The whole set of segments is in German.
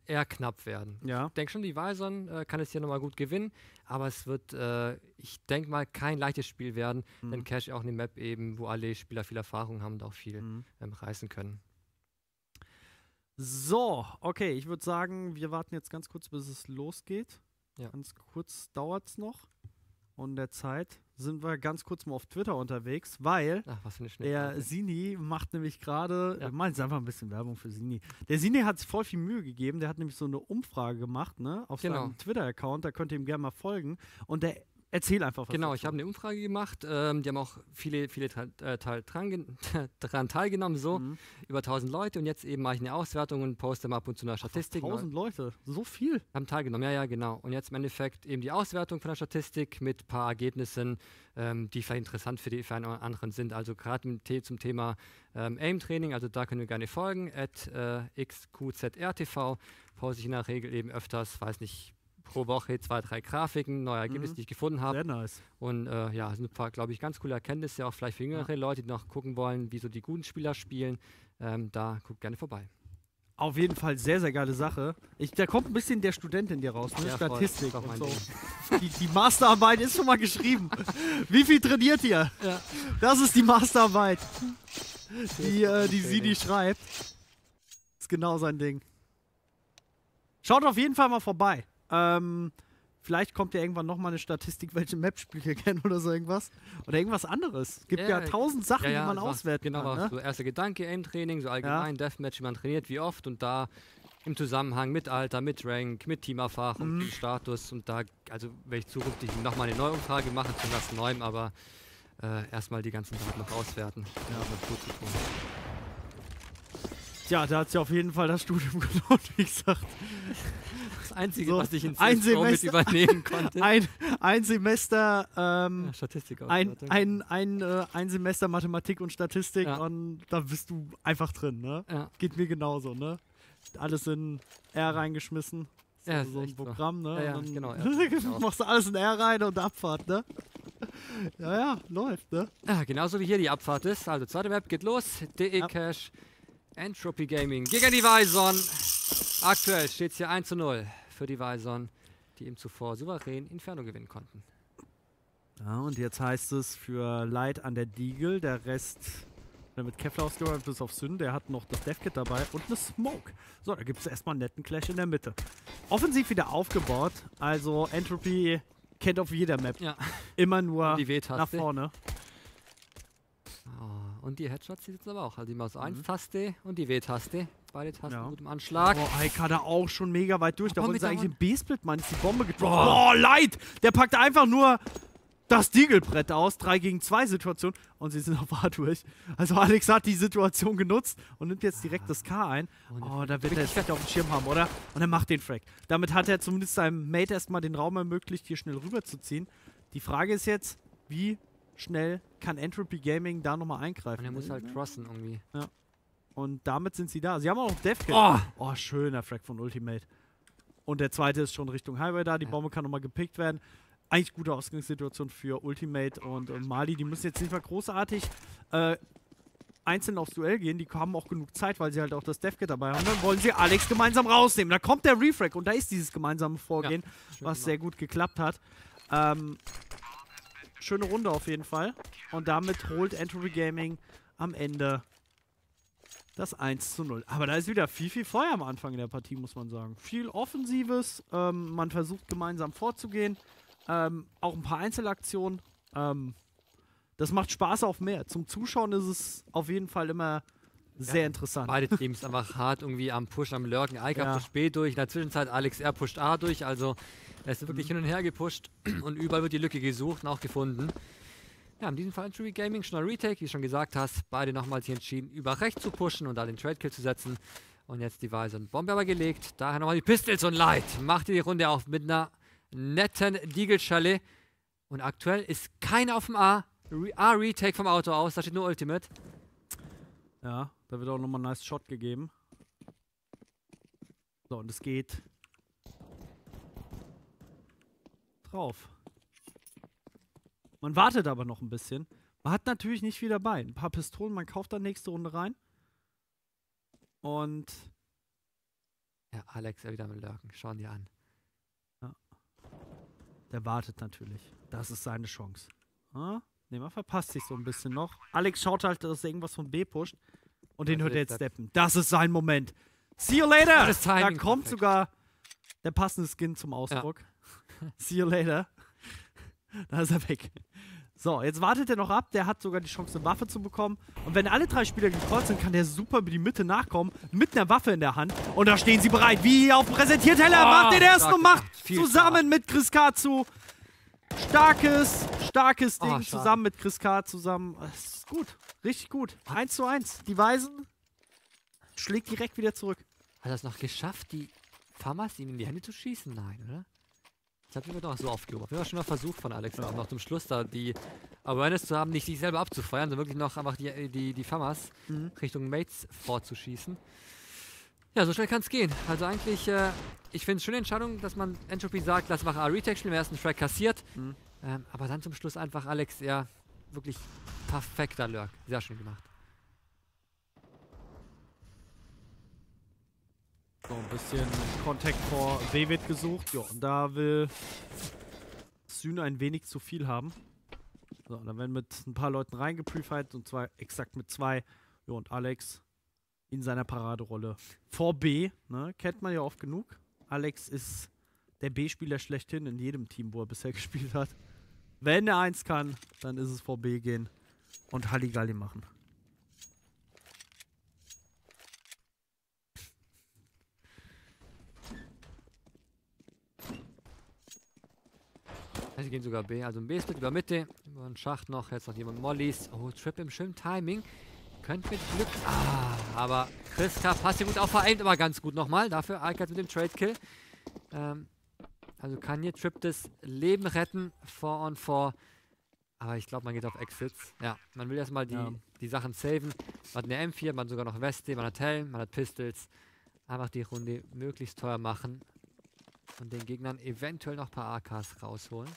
eher knapp werden. Ja. Ich denke schon, die Weison kann es hier nochmal gut gewinnen, aber es wird, ich denke mal, kein leichtes Spiel werden, denn Cash auch eine Map eben, wo alle Spieler viel Erfahrung haben und auch viel reißen können. So, okay, ich würde sagen, wir warten jetzt ganz kurz, bis es losgeht. Ja. Ganz kurz dauert es noch. Und in der Zeit sind wir ganz kurz mal auf Twitter unterwegs, weil Ach, was für eine der Sini macht nämlich gerade, Ja. mal jetzt einfach ein bisschen Werbung für Sini. Der Sini hat sich voll viel Mühe gegeben, der hat nämlich so eine Umfrage gemacht, ne, auf seinem Twitter-Account, da könnt ihr ihm gerne mal folgen. Und der erzählt einfach was. Genau, dazu. ich habe eine Umfrage gemacht. Die haben auch viele dran teilgenommen, so über 1000 Leute. Und jetzt eben mache ich eine Auswertung und poste mal ab und zu eine Statistik. 1000 Leute, so viel. Haben teilgenommen, ja, genau. Und jetzt im Endeffekt eben die Auswertung von der Statistik mit ein paar Ergebnissen, die vielleicht interessant für einen oder anderen sind. Also gerade zum Thema Aim-Training, also da können wir gerne folgen. @xqzrtv poste ich in der Regel eben öfters, weiß nicht, pro Woche 2, 3 Grafiken, neue Ergebnisse, die ich gefunden habe. Sehr nice. Und ja, es sind ein paar, glaube ich, ganz coole Erkenntnisse, auch vielleicht für jüngere Leute, die noch gucken wollen, wie so die guten Spieler spielen. Da guckt gerne vorbei. Auf jeden Fall sehr, sehr geile Sache. Da kommt ein bisschen der Student in dir raus, ne? Ja, Statistik voll. und so. Die Masterarbeit ist schon mal geschrieben. Wie viel trainiert ihr? Ja. Das ist die Masterarbeit, die Sini schreibt. Ist genau sein Ding. Schaut auf jeden Fall mal vorbei. Vielleicht kommt ja irgendwann nochmal eine Statistik, welche Map spielt ihr kennen oder so irgendwas. Oder irgendwas anderes. Es gibt ja 1000 Sachen, die man auswerten kann. Genau, ne? so erster Gedanke, Aim-Training, so allgemein, Deathmatch, wie man trainiert, wie oft und da im Zusammenhang mit Alter, mit Rank, mit Teamerfahrung, mit Status und da, also werde ich zukünftig nochmal eine neue Umfrage machen zu was Neuem, aber erstmal die ganzen Daten noch auswerten. Ja, wird gut zu tun. Tja, da hat sich auf jeden Fall das Studium gelohnt, wie gesagt. Das Einzige, So, was ich in ein CSGO mit Semester- übernehmen konnte. Ein Semester Statistik ein Semester Mathematik und Statistik Ja. und da bist du einfach drin, ne? Ja. Geht mir genauso, ne? Alles in R reingeschmissen. Ja, So ist ein echt so. Programm, ne? Ja, Und genau, dann ja, machst du alles in R rein und Abfahrt, ne? Ja, läuft, ne? Ja, genauso wie hier die Abfahrt ist. Also zweite Map geht los. DE Cash, Entropy Gaming gegen die Weison. Aktuell steht es hier 1:0 für die Weison, die eben zuvor souverän Inferno gewinnen konnten. Ja, und jetzt heißt es für Light an der Deagle, der Rest mit Kevlar ausgeräumt bis auf Syn, der hat noch das Deathkit dabei und eine Smoke. So, da gibt es erstmal einen netten Clash in der Mitte. Offensiv wieder aufgebaut, also Entropy kennt auf jeder Map. Ja. Immer nur Die W-Taste. nach vorne. Oh, und die Headshots sitzen aber auch. Also die Maus 1-Taste und die W-Taste. Beide Tasten Ja. gut im Anschlag. Oh, Ike da auch schon mega weit durch. Da Bombe wollte sie eigentlich dauern. den B-Split, Mann. Ist die Bombe getroffen. Oh, Light! Der packt einfach nur das Deagle-Brett aus. 3 gegen 2 Situation. Und sie sind auf A durch. Also Alex hat die Situation genutzt und nimmt jetzt direkt das K ein. Oh, da wird er jetzt nicht auf dem Schirm haben, oder? Und er macht den Frag. Damit hat er zumindest seinem Mate erstmal den Raum ermöglicht, hier schnell rüberzuziehen. Die Frage ist jetzt, wie schnell kann Entropy Gaming da nochmal eingreifen? Und er muss halt crossen irgendwie. Und damit sind sie da. Sie haben auch noch Deathkit. Oh, schöner Frag von Ultimate. Und der zweite ist schon Richtung Highway da. Die Bombe kann nochmal gepickt werden. Eigentlich gute Ausgangssituation für Ultimate und Mali. Die müssen jetzt nicht mal großartig einzeln aufs Duell gehen. Die haben auch genug Zeit, weil sie halt auch das Deathkit dabei haben. Dann wollen sie Alex gemeinsam rausnehmen. Da kommt der Refrag und da ist dieses gemeinsame Vorgehen, was sehr gut geklappt hat. Schöne Runde auf jeden Fall. Und damit holt Entropy Gaming am Ende das 1:0. Aber da ist wieder viel, viel Feuer am Anfang in der Partie, muss man sagen. Viel Offensives. Man versucht gemeinsam vorzugehen. Auch ein paar Einzelaktionen. Das macht Spaß auf mehr. Zum Zuschauen ist es auf jeden Fall immer sehr interessant. Beide Teams einfach hart irgendwie am Push, am Lurken. Ike pusht B durch. In der Zwischenzeit Alex R pusht A durch. Also er ist wirklich hin und her gepusht. Und überall wird die Lücke gesucht und auch gefunden. Ja, in diesem Fall Entropy Gaming, schon ein Retake, wie du schon gesagt hast. Beide nochmals hier entschieden, über rechts zu pushen und da den Trade-Kill zu setzen. Und jetzt die Weisen Bombe aber gelegt. Daher nochmal die Pistols und Light. Macht die Runde auf mit einer netten Deagle-Schelle. Und aktuell ist keiner auf dem A-Retake vom Auto aus. Da steht nur Ultimate. Ja, da wird auch nochmal ein nice Shot gegeben. So, und es geht drauf. Man wartet aber noch ein bisschen. Man hat natürlich nicht viel dabei. Ein paar Pistolen, man kauft dann nächste Runde rein. Und Ja, Alex ja wieder mit Lurken. Schauen die an. Ja. Der wartet natürlich. Das ist seine Chance. Ne, man verpasst sich so ein bisschen noch. Alex schaut halt, dass er irgendwas von B pusht. Und den hört er jetzt steppen. Das ist sein Moment. See you later! Da kommt sogar der passende Skin zum Ausdruck. Ja. See you later. Da ist er weg. So, jetzt wartet er noch ab. Der hat sogar die Chance, eine Waffe zu bekommen. Und wenn alle 3 Spieler gecallt sind, kann der super über die Mitte nachkommen. Mit einer Waffe in der Hand. Und da stehen sie bereit. Wie auf dem Präsentierteller. Macht den ersten und macht zusammen mit Chris Katsu. Starkes Ding. Zusammen mit Chris K. zusammen. Das ist gut. Richtig gut. 1:1. Die Weisen schlägt direkt wieder zurück. Hat er es noch geschafft, die Famas ihm in die Hände zu schießen? Nein, oder? Das hat mir doch so aufgehoben. Wir haben schon mal versucht von Alex, auch noch zum Schluss da die Awareness zu haben, nicht sich selber abzufeuern, sondern wirklich noch einfach die Famas Richtung Mates vorzuschießen. Ja, so schnell kann es gehen. Also eigentlich, ich finde es schon eine Entscheidung, dass man Entropy sagt, lass mal A-Retake spielen, im ersten Track kassiert. Aber dann zum Schluss einfach Alex, ja, wirklich perfekter Lurk. Sehr schön gemacht. So, ein bisschen Contact vor B wird gesucht. Ja, und da will Syn ein wenig zu viel haben. So, dann werden mit ein paar Leuten reingeprefight und zwar exakt mit 2. Ja, und Alex in seiner Paraderolle vor B. Ne, kennt man ja oft genug. Alex ist der B-Spieler schlechthin in jedem Team, wo er bisher gespielt hat. Wenn er eins kann, dann ist es vor B gehen und Halligalli machen. Sie gehen sogar B, also ein B-Split über Mitte, über einen Schacht noch, jetzt noch jemand Mollys. Oh, Trip im schönen Timing. Könnte mit Glück. Aber Chris K. passt hier gut auf, vereint aber ganz gut nochmal. Dafür Alkaz mit dem Trade-Kill. Also kann hier Trip das Leben retten, 4-on-4. Aber ich glaube, man geht auf Exits. Ja, man will erstmal die Sachen saven. Man hat eine M4, man hat sogar noch Weste, man hat Helm, man hat Pistols. Einfach die Runde möglichst teuer machen. Und den Gegnern eventuell noch ein paar AKs rausholen.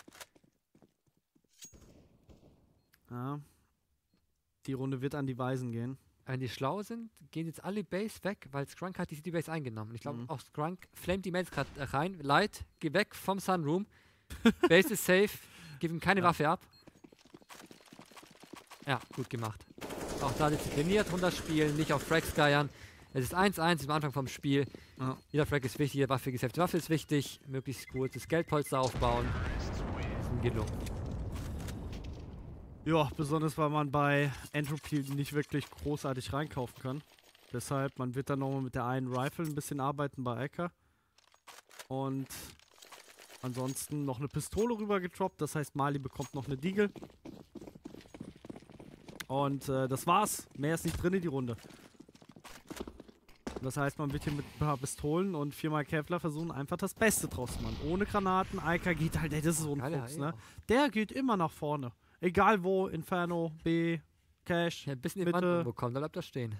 Ja. Die Runde wird an die Weisen gehen. Wenn die schlau sind, gehen jetzt alle Base weg, weil Skrunk hat die City Base eingenommen. Und ich glaube, auch Skrunk flamet die Mails gerade rein. Light, geh weg vom Sunroom. Base ist safe. Gib ihm keine Waffe ab. Ja, gut gemacht. Auch da diszipliniert runterspielen, nicht auf Frags geiern. Es ist 1-1 am Anfang vom Spiel. Ja. Jeder Frag ist wichtig, jede Waffe gesafte Waffe ist wichtig. Möglichst kurzes Geldpolster aufbauen. Das ist ein gelungen. Ja, besonders weil man bei Entropy nicht wirklich großartig reinkaufen kann. Deshalb, man wird dann nochmal mit der einen Rifle ein bisschen arbeiten bei Ecker. Und ansonsten noch eine Pistole rüber getroppt. Das heißt, Mali bekommt noch eine Deagle. Und das war's. Mehr ist nicht drin in die Runde. Das heißt, man wird hier mit ein paar Pistolen und 4x Kevlar versuchen, einfach das Beste draus zu machen. Ohne Granaten. Eika geht halt, das ist so ein Fuchs, ne? Der geht immer nach vorne. Egal wo, Inferno, B, Cash, ja, ein bisschen die Wand bekommen, dann bleibt er stehen.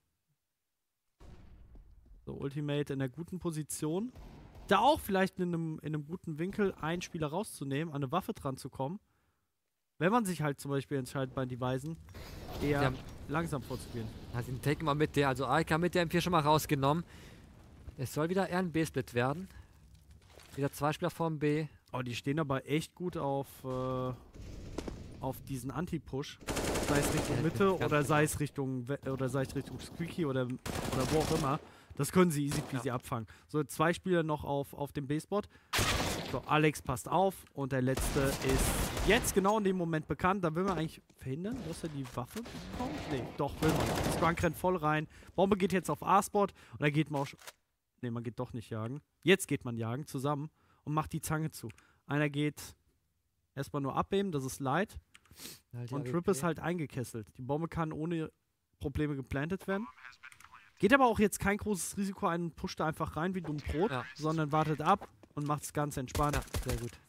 So, Ultimate in der guten Position. Da auch vielleicht in einem guten Winkel einen Spieler rauszunehmen, an eine Waffe dran zu kommen. Wenn man sich halt zum Beispiel entscheidet bei Devizen, eher langsam vorzugehen. Also den Take mal mit der, also Alka mit der M4 schon mal rausgenommen. Es soll wieder eher ein B-Split werden. Wieder 2 Spieler vorm B. Oh, die stehen aber echt gut auf diesen Anti-Push. Sei es Richtung Mitte oder sei es Richtung Squeaky oder wo auch immer. Das können sie easy peasy abfangen. So, 2 Spieler noch auf dem B-Spot. So, Alex passt auf und der letzte ist jetzt genau in dem Moment bekannt. Da will man eigentlich verhindern, dass er die Waffe bekommt. Nee, doch, will man. Skrunk rennt voll rein. Bombe geht jetzt auf A-Spot und da geht man auch schon. Nee, man geht doch nicht jagen. Jetzt geht man jagen zusammen und macht die Zange zu. Einer geht erstmal nur abheben, das ist Light. Und Trip ist halt eingekesselt. Die Bombe kann ohne Probleme geplantet werden. Geht aber auch jetzt kein großes Risiko ein und pusht da einfach rein wie dumm Brot, sondern wartet ab und macht es ganz entspannt. Ja, sehr gut.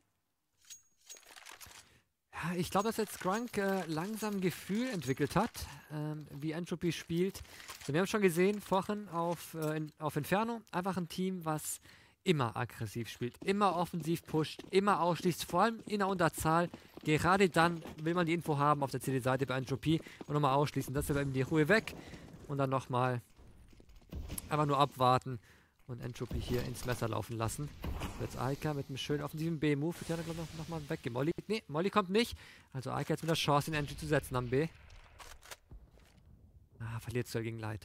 Ja, ich glaube, dass jetzt Skrunk langsam ein Gefühl entwickelt hat, wie Entropy spielt. Wir haben schon gesehen, vorhin auf Inferno, einfach ein Team, was immer aggressiv spielt, immer offensiv pusht, immer ausschließt, vor allem in der Unterzahl. Gerade dann will man die Info haben auf der CD-Seite bei Entropy und nochmal ausschließen. Das ist eben die Ruhe weg und dann nochmal einfach nur abwarten und Entropy hier ins Messer laufen lassen. Jetzt Aika mit einem schönen offensiven B-Move. Wird ja, glaube ich, nochmal weggehen. Molly, nee, Molly kommt nicht. Also Aika jetzt mit der Chance, den Entry zu setzen am B. Ah, verliert Zöll gegen Light.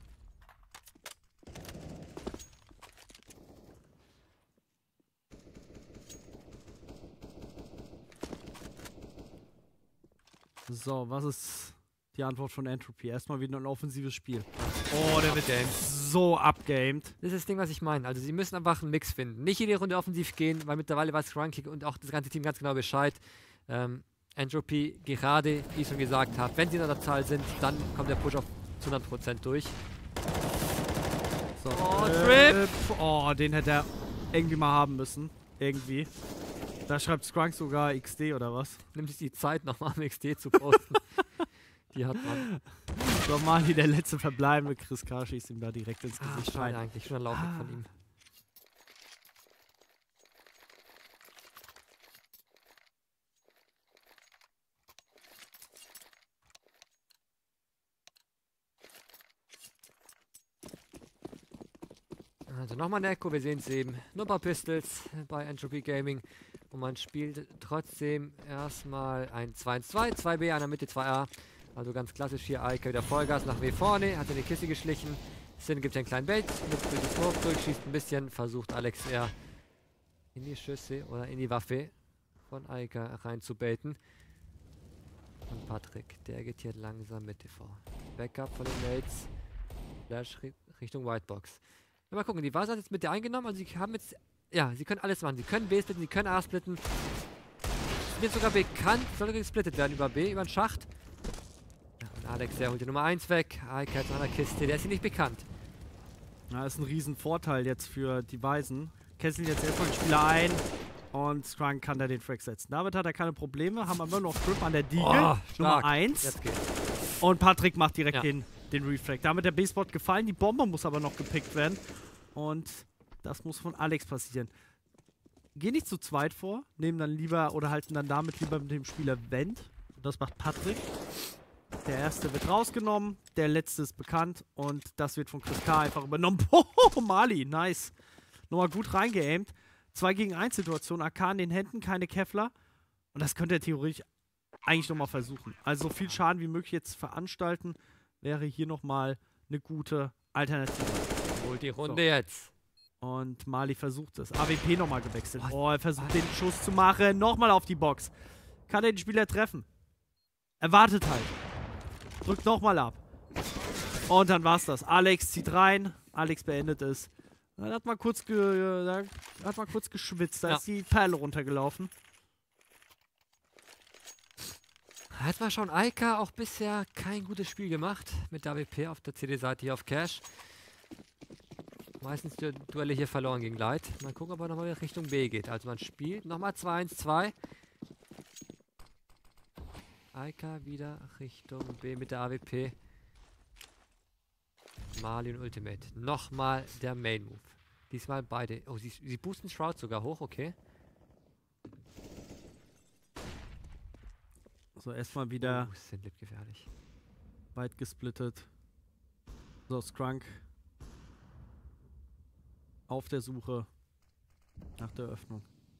So, was ist die Antwort von Entropy? Erstmal wieder ein offensives Spiel. Oh, der wird so abgamed. Das ist das Ding, was ich meine. Also sie müssen einfach einen Mix finden. Nicht jede Runde offensiv gehen, weil mittlerweile weiß Scrunkick und auch das ganze Team ganz genau Bescheid. Entropy, gerade, wie ich schon gesagt habe, wenn sie in der Zahl sind, dann kommt der Push auf zu 100% durch. So, Trip! Oh, den hätte er irgendwie mal haben müssen. Irgendwie. Da schreibt Scrunk sogar XD oder was? Nimmt sich die Zeit, nochmal am XD zu posten. Die hat man. So, Mali, der letzte verbleibende. Chris K. schießt ihm da direkt ins Gesicht rein. Eigentlich schon ein Laufweg von ihm. Also nochmal ein Echo, wir sehen es eben. Nur ein paar Pistols bei Entropy Gaming. Und man spielt trotzdem erstmal ein 2-2, 2B, einer Mitte, 2A. Also ganz klassisch hier Aika wieder Vollgas nach W vorne, hat in die Kiste geschlichen. Sin gibt einen kleinen Bait, mit durch die Smoke durchschießt ein bisschen, versucht Alex eher in die Schüsse oder in die Waffe von Aika rein zu baiten. Und Patrick, der geht hier langsam Mitte vor. Backup von den Mates. Flash Richtung Whitebox. Ja, mal gucken, die Vase hat jetzt mit der eingenommen, also sie haben jetzt, ja, sie können alles machen. Sie können B splitten, sie können A splitten. Es wird sogar bekannt, soll gesplittet werden über B, über den Schacht. Ja, und Alex, der holt die Nummer 1 weg. Aika jetzt an der Kiste, der ist hier nicht bekannt. Ja, ist ein riesen Vorteil jetzt für die Weisen. Kesselt jetzt erstmal den Spieler ein und Scrunk kann da den Frag setzen. Damit hat er keine Probleme, haben wir immer noch Grip an der Deagle. Nummer 1. Jetzt geht's. Und Patrick macht direkt den Refrag. Damit der B-Spot gefallen. Die Bombe muss aber noch gepickt werden. Und das muss von Alex passieren. Geh nicht zu zweit vor. Nehmen dann lieber oder halten dann damit lieber mit dem Spieler Vent. Das macht Patrick. Der erste wird rausgenommen. Der letzte ist bekannt. Und das wird von Chris K. einfach übernommen. Oh, Mali, nice. Nochmal gut reingeaimt. 2 gegen 1 Situation. AK in den Händen, keine Kevlar. Und das könnte er theoretisch eigentlich nochmal versuchen. Also so viel Schaden wie möglich jetzt veranstalten, wäre hier nochmal eine gute Alternative. Holt die Runde jetzt. Und Mali versucht es. AWP nochmal gewechselt. Oh, er versucht den Schuss zu machen. Nochmal auf die Box. Kann er den Spieler treffen? Er wartet halt. Drückt nochmal ab. Und dann war's das. Alex zieht rein. Alex beendet es. Dann hat man kurz, geschwitzt. Da ist die Perle runtergelaufen. Jetzt mal schauen, Aika auch bisher kein gutes Spiel gemacht mit der AWP auf der CD-Seite hier auf Cash. Meistens die Duelle hier verloren gegen Light. Mal gucken, ob er nochmal Richtung B geht. Also man spielt nochmal 2-1-2. Aika wieder Richtung B mit der AWP. Mali und Ultimate. Nochmal der Main Move. Diesmal beide. Oh, sie boosten Shroud sogar hoch, okay. So, erstmal wieder sind gefährlich. Weit gesplittet. So, Scrunk auf der Suche nach der Öffnung.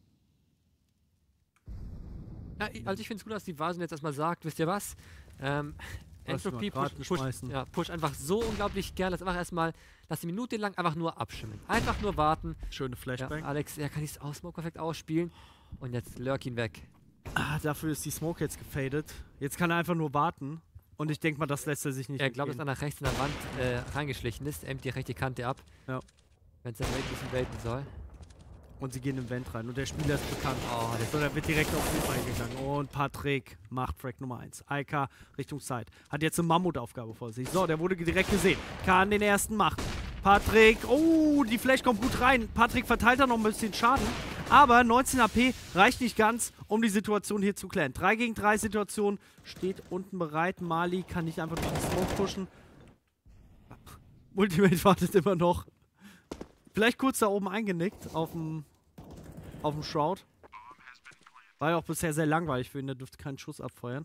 Ja, also ich finde es gut, dass die Vasen jetzt erstmal sagt, wisst ihr was? Entropy push einfach so unglaublich gern, dass einfach erstmal, lass die Minute lang einfach nur abschimmeln. Einfach nur warten. Schöne Flashbang. Ja, Alex, er kann die Smoke perfekt ausspielen. Und jetzt lurk ihn weg. Dafür ist die Smoke jetzt gefadet. Jetzt kann er einfach nur warten. Und ich denke mal, das lässt er sich nicht. Er glaubt, dass er nach rechts in der Wand reingeschlichen ist. Aimt die rechte Kante ab. Ja. Wenn es dann ein bisschen baiten soll. Und sie gehen im Vent rein. Und der Spieler ist bekannt. Oh, der wird direkt auf den eingegangen. Und Patrick macht Frag Nummer 1. Aika Richtung Side. Hat jetzt eine Mammutaufgabe vor sich. So, der wurde direkt gesehen. Kann den ersten machen. Patrick. Oh, die Flash kommt gut rein. Patrick verteilt da noch ein bisschen Schaden. Aber 19 AP reicht nicht ganz, um die Situation hier zu klären. 3 gegen 3 Situation. Steht unten bereit. Mali kann nicht einfach durch den Smoke pushen. Ultimate wartet immer noch. Vielleicht kurz da oben eingenickt auf dem Shroud. War ja auch bisher sehr langweilig für ihn, der dürfte keinen Schuss abfeuern.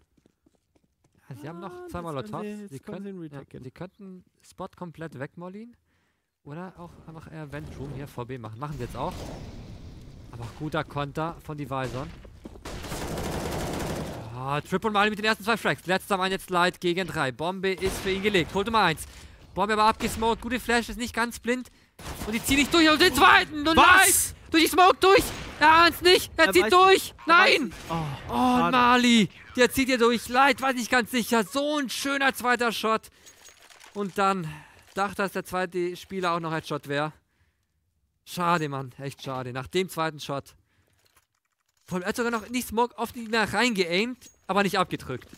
Ja, sie haben noch 2 Molotovs. Sie könnten Spot komplett wegmollien. Oder auch einfach eher Ventroom hier vor B machen. Machen sie jetzt auch. Aber auch guter Konter von Divisor. Ah, Trip und Mali mit den ersten 2 Frags. Letzter Mann jetzt Light gegen 3. Bombe ist für ihn gelegt. Holt Nummer 1. Bombe aber abgesmoked. Gute Flash, ist nicht ganz blind. Und die ziehen nicht durch. Und den zweiten. Und Light! Durch die Smoke durch. Er ahnt's nicht. Er zieht durch. Nein! Oh, und Mali. Der zieht hier durch. Light war nicht ganz sicher. So ein schöner zweiter Shot. Und dann dachte, dass der zweite Spieler auch noch ein Shot wäre. Schade, Mann. Echt schade. Nach dem zweiten Shot. Vor allem, er hat sogar noch in die Smoke auf die nach reingeaimt, aber nicht abgedrückt.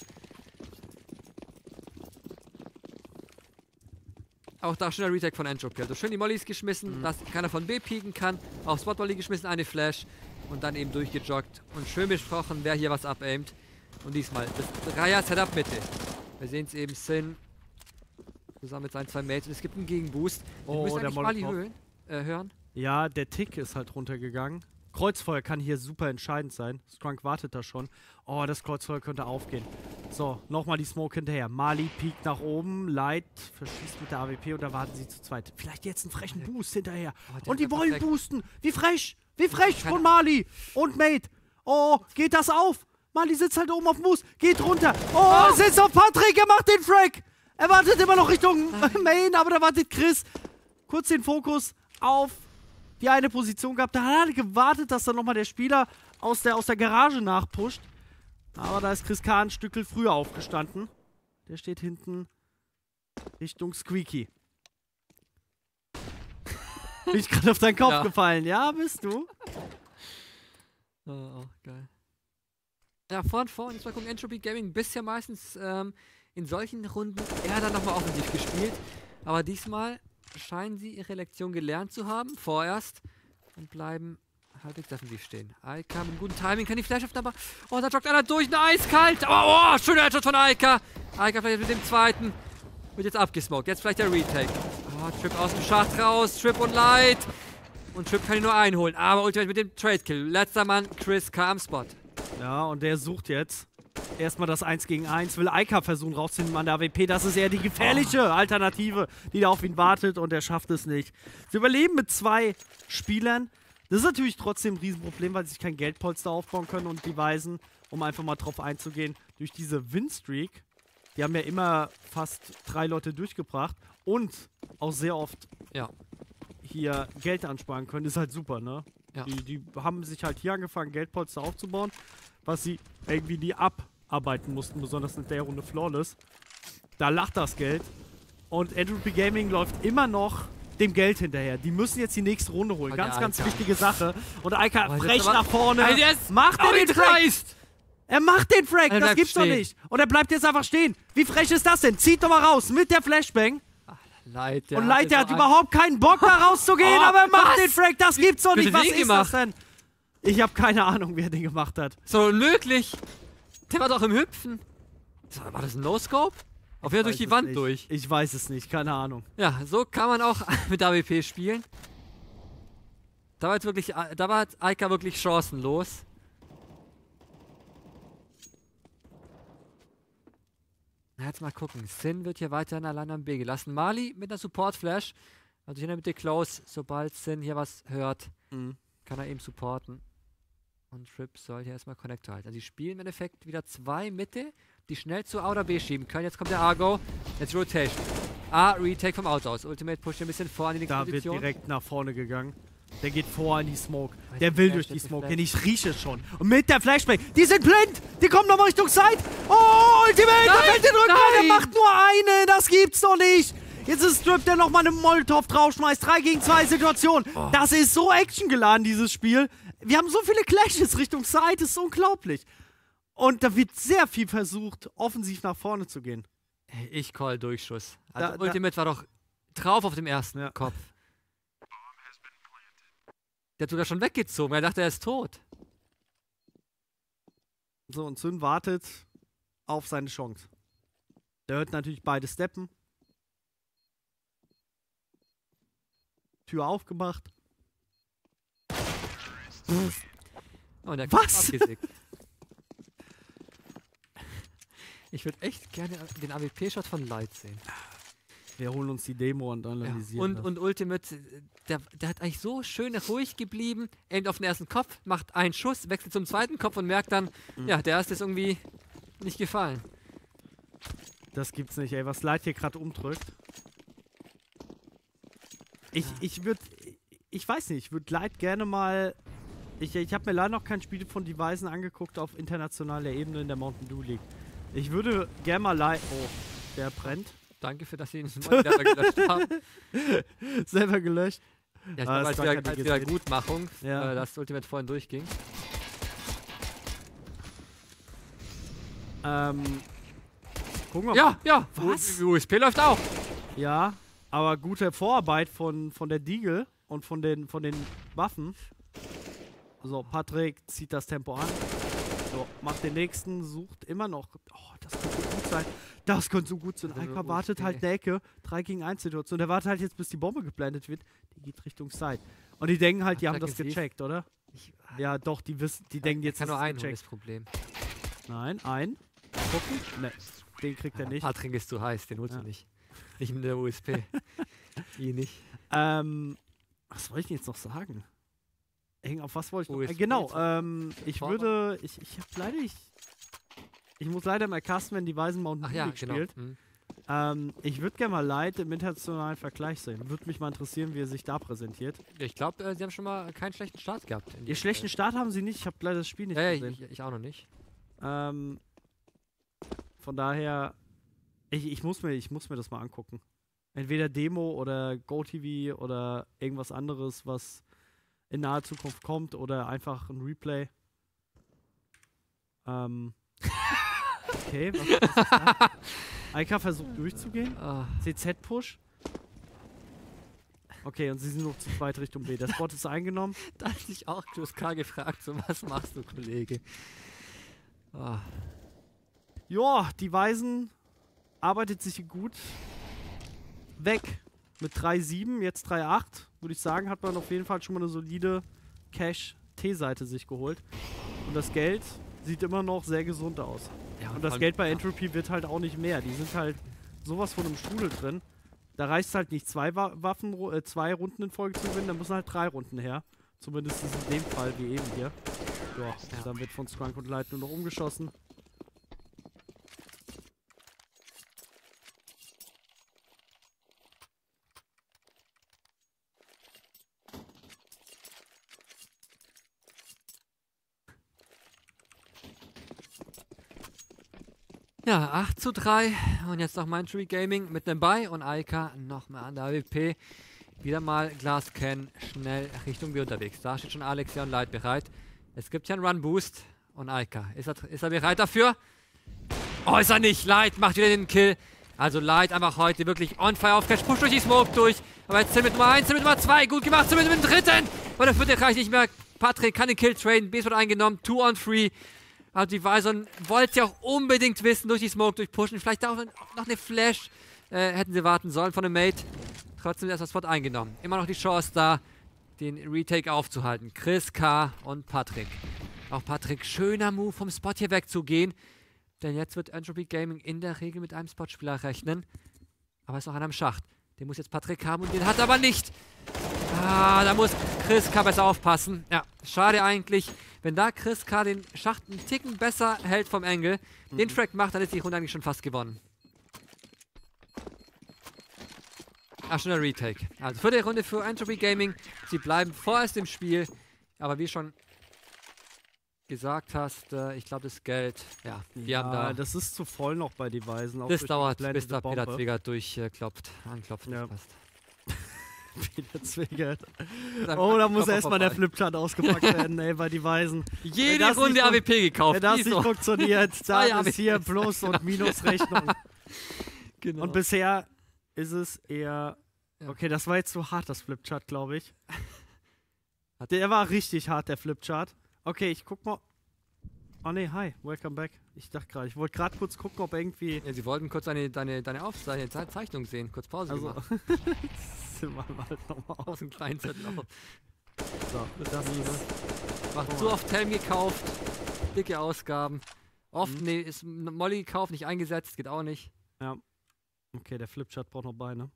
Auch da schöner Retake von Entropy. Also schön die Mollys geschmissen, dass keiner von B pieken kann. Auf Spot Molly geschmissen, eine Flash. Und dann eben durchgejoggt. Und schön besprochen, wer hier was abaimt. Und diesmal das Dreier-Setup Mitte. Wir sehen es eben, Sin zusammen mit seinen 2 Mates. Und es gibt einen Gegenboost. Oh, müssen der Mali Molotov. hören. Ja, der Tick ist halt runtergegangen. Kreuzfeuer kann hier super entscheidend sein. Strunk wartet da schon. Oh, das Kreuzfeuer könnte aufgehen. So, nochmal die Smoke hinterher. Mali piekt nach oben. Light verschießt mit der AWP und da warten sie zu zweit. Vielleicht jetzt einen frechen Boost hinterher. Oh, und die wollen boosten. Wie frech. Wie frech von Mali. Und Mate. Oh, geht das auf? Mali sitzt halt oben auf dem Boost. Geht runter. Oh, sitzt auf Patrick. Er macht den Frag. Er wartet immer noch Richtung Main, aber da wartet Chris. Kurz den Fokus auf die eine Position gehabt. Da hat er gewartet, dass dann nochmal der Spieler aus der Garage nachpusht. Aber da ist Chris K. ein Stückel früher aufgestanden. Der steht hinten Richtung Squeaky. Bin ich gerade auf deinen Kopf gefallen? Ja, bist du? Oh, geil. Ja, vorne. Jetzt mal gucken, Entropy Gaming bisher meistens in solchen Runden eher dann nochmal offensiv gespielt. Aber diesmal scheinen sie ihre Lektion gelernt zu haben, vorerst, und bleiben halbwegs defensiv stehen. Aika mit guten Timing kann die Flash öffnen, aber da joggt einer durch, eiskalt, aber schöner Headshot von Aika. Aika vielleicht mit dem zweiten, wird jetzt abgesmoked, jetzt vielleicht der Retake. Trip aus dem Schacht raus, Trip und Light. Und Trip kann ihn nur einholen, aber Ultimate mit dem Trade-Kill. Letzter Mann, Chris K. am Spot. Ja, und der sucht jetzt erstmal das 1 gegen 1, will Aika versuchen rauszunehmen an der AWP. Das ist eher die gefährliche Alternative, die da auf ihn wartet und er schafft es nicht. Sie überleben mit 2 Spielern. Das ist natürlich trotzdem ein Riesenproblem, weil sie sich kein Geldpolster aufbauen können und die Weisen, um einfach mal drauf einzugehen, durch diese Winstreak, die haben ja immer fast 3 Leute durchgebracht und auch sehr oft hier Geld ansparen können. Ist halt super, ne? Ja. Die haben sich halt hier angefangen, Geldpolster aufzubauen, was sie irgendwie nie abarbeiten mussten, besonders in der Runde Flawless. Da lacht das Geld. Und Entropy Gaming läuft immer noch dem Geld hinterher. Die müssen jetzt die nächste Runde holen. Ganz, ganz wichtige Sache. Und Aika frech nach vorne. Macht er den Frag! Er macht den Frag! Das gibt's doch nicht! Und er bleibt jetzt einfach stehen. Wie frech ist das denn? Zieht doch mal raus mit der Flashbang. Light, und Light, der hat überhaupt keinen Bock da rauszugehen, aber er macht den Frag. Das gibt's doch nicht. Was ist das denn? Ich habe keine Ahnung, wer den gemacht hat. So unmöglich. Der war doch im Hüpfen. War das ein No-Scope? Auf jeden Fall durch die Wand durch. Ich weiß es nicht, keine Ahnung. Ja, so kann man auch mit AWP spielen. Da war jetzt Aika wirklich chancenlos. Na, jetzt mal gucken. Sin wird hier weiterhin allein am B gelassen. Mali mit einer Support-Flash. Also hier in der Mitte close. Sobald Sin hier was hört, kann er eben supporten. Und Trip soll hier erstmal Connector halten. Also die spielen im Endeffekt wieder 2 Mitte, die schnell zu A oder B schieben können. Jetzt kommt der Argo. Jetzt Rotation. Retake vom Auto aus. Ultimate pusht ein bisschen vor in die nächste Position. Da wird direkt nach vorne gegangen. Der geht vor in die Smoke. Der will durch die Smoke. Denn ich rieche es schon. Und mit der Flashbang. Die sind blind. Die kommen nochmal Richtung Side. Oh, Ultimate. Da fällt den Rücken. Der macht nur eine. Das gibt's doch nicht. Jetzt ist Strip, der nochmal einen Molotov draufschmeißt. 3 gegen 2 Situation. Oh. Das ist so actiongeladen, dieses Spiel. Wir haben so viele Clashes Richtung Side. Das ist unglaublich. Und da wird sehr viel versucht, offensiv nach vorne zu gehen. Ich call Durchschuss. Also Ultimate war doch drauf auf dem ersten Kopf. Der hat sogar schon weggezogen. Er dachte, er ist tot. So, und Syn wartet auf seine Chance. Der hört natürlich beide steppen. Tür aufgemacht. Oh, der was? Ich würde echt gerne den AWP-Shot von Light sehen. Wir holen uns die Demo und analysieren das. Und Ultimate, der hat eigentlich so schön ruhig geblieben, aimt auf den ersten Kopf, macht einen Schuss, wechselt zum zweiten Kopf und merkt dann, der erste ist irgendwie nicht gefallen. Das gibt's nicht, ey, was Light hier gerade umdrückt. Ich weiß nicht, ich würde Light gerne mal... Ich habe mir leider noch kein Spiel von Device angeguckt auf internationaler Ebene in der Mountain Dew League. Ich würde gerne mal Light... Oh, der brennt. Danke für, dass Sie ihn selber gelöscht haben. Selber gelöscht. Ja, ich glaube, als Wiedergutmachung, dass Ultimate vorhin durchging. Gucken wir mal. Ja, was? USP läuft auch. Ja, aber gute Vorarbeit von der Deagle und von den Waffen. So, Patrick zieht das Tempo an. So, macht den nächsten, sucht immer noch. Oh, das könnte so gut sein. Das könnte so gut sein. Eika wartet halt eine Ecke. 3 gegen 1 Situation. Der wartet halt jetzt, bis die Bombe geblendet wird. Die geht Richtung Side. Und die denken halt, die haben das gecheckt, oder? Ja, doch, die denken jetzt, das ist ein das Problem. Nein, gucken. Ne, den kriegt er nicht. Patrick ist zu heiß, den holst du nicht. Ich mit der USP. nicht. Was wollte ich denn jetzt noch sagen? Auf was wollte ich noch? Genau, ich muss leider mal casten, wenn die Weisen Mountain Dew spielt. Ich würde gerne mal Light im internationalen Vergleich sehen. Würde mich mal interessieren, wie er sich da präsentiert. Ich glaube, sie haben schon mal keinen schlechten Start gehabt. Ihr schlechten Start haben sie nicht. Ich habe leider das Spiel nicht gesehen. Ich auch noch nicht. Von daher, ich muss mir das mal angucken. Entweder Demo oder GoTV oder irgendwas anderes, was in naher Zukunft kommt, oder einfach ein Replay. Okay, was ist das? Eika versucht durchzugehen. CZ-Push. Okay, und sie sind noch zu zweit Richtung B. Der Spot ist eingenommen. Da hat sich auch K gefragt, so was machst du, Kollege? Ja, die Weisen arbeitet sich gut weg. Mit 3,7, jetzt 3,8, würde ich sagen, hat man auf jeden Fall schon mal eine solide Cash-T-Seite sich geholt. Und das Geld sieht immer noch sehr gesund aus. Ja, und das Geld bei Entropy wird halt auch nicht mehr. Die sind halt sowas von einem Strudel drin. Da reicht es halt nicht, 2 Runden in Folge zu gewinnen, da müssen halt 3 Runden her. Zumindest ist es in dem Fall wie eben hier. Ja, dann wird von Skrank und Light nur noch umgeschossen. Ja, 8:3 und jetzt noch Mindtree Gaming mit einem Buy und Eika nochmal an der AWP. Wieder mal Glascan schnell Richtung B unterwegs. Da steht schon Alexia und Light bereit. Es gibt hier einen Run-Boost und Eika. Ist er bereit dafür? Oh, ist er nicht. Light macht wieder den Kill. Also Light einfach heute wirklich on fire auf Cash. Push durch die Smoke durch. Aber jetzt Sim mit Nummer 1, Sim mit Nummer 2. Gut gemacht, Sim mit dem dritten. Aber der vierte reicht nicht mehr. Patrick kann den Kill traden. B wird eingenommen. 2 on 3. Also die Weison wollte ja auch unbedingt wissen, durch die Smoke durchpushen. Vielleicht auch noch eine Flash hätten sie warten sollen von dem Mate. Trotzdem ist der Spot eingenommen. Immer noch die Chance da, den Retake aufzuhalten. Chris, K und Patrick. Auch Patrick, schöner Move vom Spot hier wegzugehen. Denn jetzt wird Entropy Gaming in der Regel mit einem Spotspieler rechnen. Aber es ist noch einer im Schacht. Den muss jetzt Patrick haben und den hat er aber nicht. Da muss Chris K besser aufpassen. Ja, schade eigentlich. Wenn da Chris K den Schacht einen Ticken besser hält vom Angle, den Track macht, dann ist die Runde eigentlich schon fast gewonnen. Schon der Retake. Also 4. Runde für Entropy Gaming. Sie bleiben vorerst im Spiel. Aber wie schon gesagt hast, ich glaube das Geld, wir haben da... das ist zu voll noch bei die Weisen. Das dauert, bis der Peter Zwegert anklopft. Ja. Das passt. Peter Zwegert. Oh, da muss erstmal der Flipchart ausgepackt werden, ey, bei die Weisen. Jede Runde AWP gekauft. Wenn das nicht funktioniert, dann ist hier Plus- und Minusrechnung. Genau. Und bisher ist es eher... Okay, das war jetzt zu hart, das Flipchart, glaube ich. Der war richtig hart, der Flipchart. Okay, ich guck mal. Oh ne, hi, welcome back. Ich wollte gerade kurz gucken, ob irgendwie... Ja, sie wollten kurz deine Zeichnung sehen. Kurz Pause gemacht. Sind wir halt nochmal aus dem kleinen Zettel auf. So, das ist... Macht zu oft Helm gekauft. Dicke Ausgaben. Oft, ist Molly gekauft, nicht eingesetzt, geht auch nicht. Ja. Okay, der Flipchart braucht noch Beine.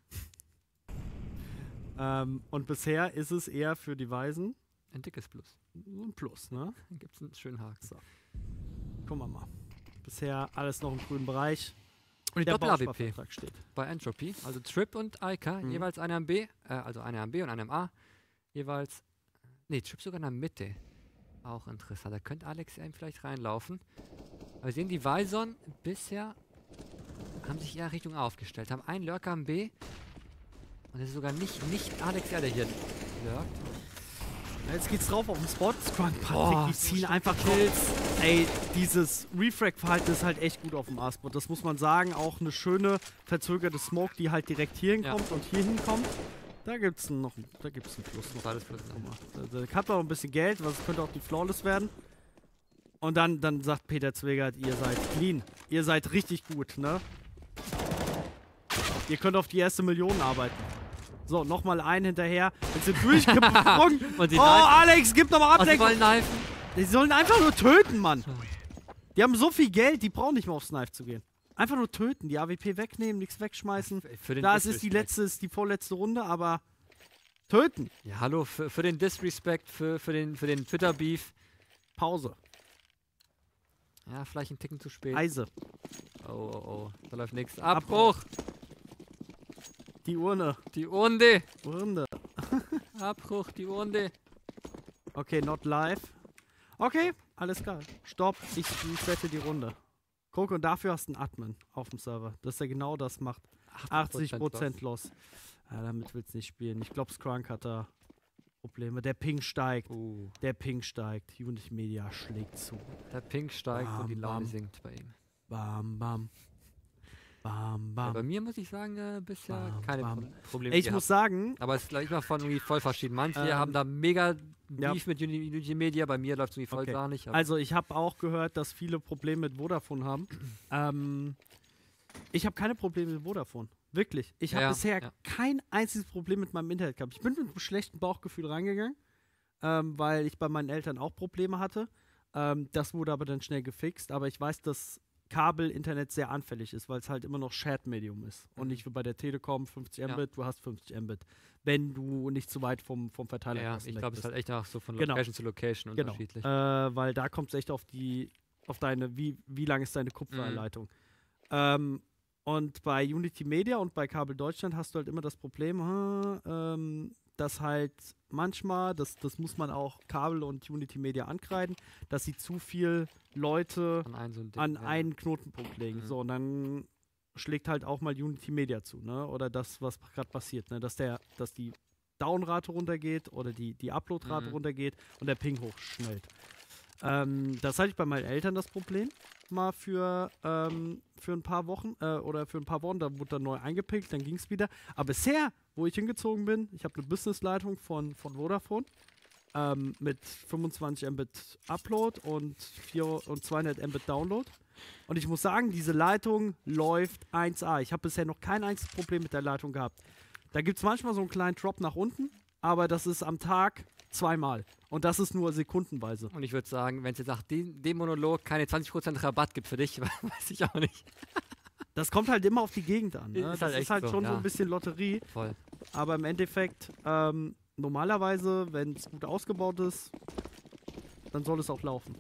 Und bisher ist es eher für die Weißen ein dickes Plus. ein Plus, ne? Dann gibt es einen schönen Haken. So. Gucken wir mal. Bisher alles noch im grünen Bereich. Und die Der Doppel-AWP Bausparvertrag steht. bei Entropy, also Trip und Aika, jeweils eine am B, also eine am B und eine am A, jeweils, nee, Trip sogar in der Mitte. Auch interessant, da könnte Alex eben vielleicht reinlaufen. Aber wir sehen, die Weison bisher haben sich eher Richtung A aufgestellt, haben einen Lurker am B und es ist sogar nicht Alex, der hier lurkt. Jetzt geht's drauf auf den Spot. Scrunk Patrick, die ziehen einfach Kills. Ey, dieses Refrag-Verhalten ist halt echt gut auf dem A-Spot. Das muss man sagen. Auch eine schöne verzögerte Smoke, die halt direkt hier hinkommt und hier hinkommt. Da gibt's einen Plus noch. Alles Plus. Da hat man auch ein bisschen Geld, was könnte auch die Flawless werden. Und dann sagt Peter Zwegert, ihr seid clean. Ihr seid richtig gut, ne? Ihr könnt auf die erste Million arbeiten. So, nochmal einen hinterher. Jetzt sind durchgesprungen. Oh, Alex, gib nochmal Abdeckung. Die sollen einfach nur töten, Mann. Die haben so viel Geld, die brauchen nicht mehr aufs Knife zu gehen. Einfach nur töten, die AWP wegnehmen, nichts wegschmeißen. Das ist die vorletzte Runde, aber töten. Ja, hallo, für den Disrespect, für den Twitter-Beef. Pause. Ja, vielleicht ein Ticken zu spät. Eise. Oh, da läuft nichts. Abbruch. Die Urne. Die Urne. Abbruch, die Urne. Okay, not live. Okay, alles klar. Stopp, ich resette die Runde. Guck, und dafür hast du einen Admin auf dem Server, dass er genau das macht. 80% Loss. Ja, damit willst du nicht spielen. Ich glaube, Scrunk hat da Probleme. Der Ping steigt. Der Ping steigt. Unity Media schlägt zu. Der Ping steigt und die Laune sinkt bei ihm. Bam, bam. Bam, bam. Ja, bei mir muss ich sagen, bisher keine Probleme. Ich muss sagen... Aber es ist gleich mal von irgendwie voll verschieden. Manche haben da mega Beef mit Unity Media, bei mir läuft es irgendwie voll gar nicht. Also ich habe auch gehört, dass viele Probleme mit Vodafone haben. Ich habe keine Probleme mit Vodafone. Wirklich. Ich habe bisher kein einziges Problem mit meinem Internet gehabt. Ich bin mit einem schlechten Bauchgefühl reingegangen, weil ich bei meinen Eltern auch Probleme hatte. Das wurde aber dann schnell gefixt. Aber ich weiß, dass Kabel-Internet sehr anfällig ist, weil es halt immer noch Shared-Medium ist. Und nicht wie bei der Telekom 50 Mbit, du hast 50 Mbit. Wenn du nicht zu weit vom Verteiler bist. Ich glaube, es ist halt echt auch so von Location zu Location unterschiedlich. Weil da kommt es echt auf deine, wie lang ist deine Kupferleitung. Und bei Unity Media und bei Kabel Deutschland hast du halt immer das Problem, dass halt manchmal, das muss man auch Kabel und Unity Media ankreiden, dass sie zu viel Leute an einen Knotenpunkt legen. So, und dann schlägt halt auch mal Unity Media zu, ne? Oder das, was gerade passiert, ne? Dass die Downrate runtergeht oder die Uploadrate runtergeht und der Ping hochschnellt. Das hatte ich bei meinen Eltern das Problem mal für ein paar Wochen oder für ein paar Wochen, da wurde dann neu eingepickt, dann ging es wieder. Aber bisher, wo ich hingezogen bin, ich habe eine Businessleitung von Vodafone mit 25 Mbit Upload und 200 Mbit Download. Und ich muss sagen, diese Leitung läuft 1A. Ich habe bisher noch kein einziges Problem mit der Leitung gehabt. Da gibt es manchmal so einen kleinen Drop nach unten, aber das ist am Tag zweimal. Und das ist nur sekundenweise. Und ich würde sagen, wenn es jetzt nach dem Monolog keine 20% Rabatt gibt für dich, weiß ich auch nicht. Das kommt halt immer auf die Gegend an. Ne? Ist das ist halt schon so ein bisschen Lotterie. Voll. Aber im Endeffekt, normalerweise, wenn es gut ausgebaut ist, dann soll es auch laufen.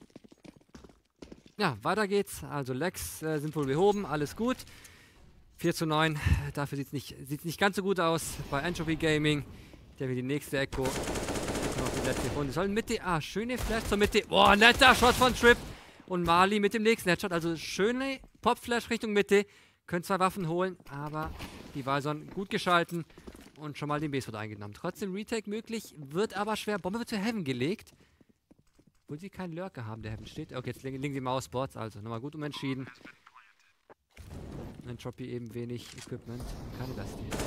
Ja, weiter geht's. Also Lags sind wohl behoben, alles gut. 4:9, dafür sieht's nicht ganz so gut aus bei Entropy Gaming. Der will die nächste Echo. Noch die letzte Runde. Soll Mitte. Schöne Flash zur Mitte. Boah, netter Shot von Trip. Und Mali mit dem nächsten Headshot. Also schöne Pop-Flash Richtung Mitte. Können 2 Waffen holen, aber die Weison gut geschalten und schon mal den B-Spot eingenommen. Trotzdem Retake möglich, wird aber schwer. Bombe wird zu Heaven gelegt. Obwohl sie keinen Lurker haben, der Heaven steht. Okay, jetzt legen sie Mausboards. Also nochmal gut umentschieden. Entropy eben wenig Equipment. Keine Last hier.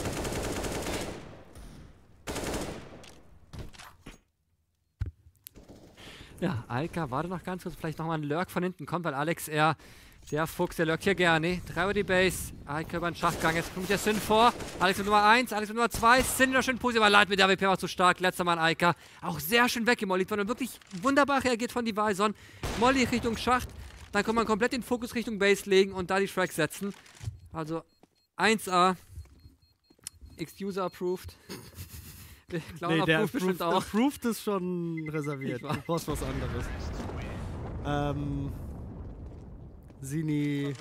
Ja, Alka, warte noch ganz kurz, vielleicht nochmal ein Lurk von hinten kommt, weil Alex der Fuchs, der lurkt hier gerne. 3 über die Base, Alka über den Schachtgang, jetzt kommt der Sin vor. Alex mit Nummer 1, Alex mit Nummer 2, Sin noch schön positiv, aber leid mit der AWP war zu stark. Letzter Mann Alka, auch sehr schön weggemolligt worden und wirklich wunderbar reagiert von die Weison. Molly Richtung Schacht, dann kann man komplett den Fokus Richtung Base legen und da die Tracks setzen. Also 1A. Excuser approved. Clown approved bestimmt auch. Approved ist schon reserviert. Du brauchst was anderes. Sini.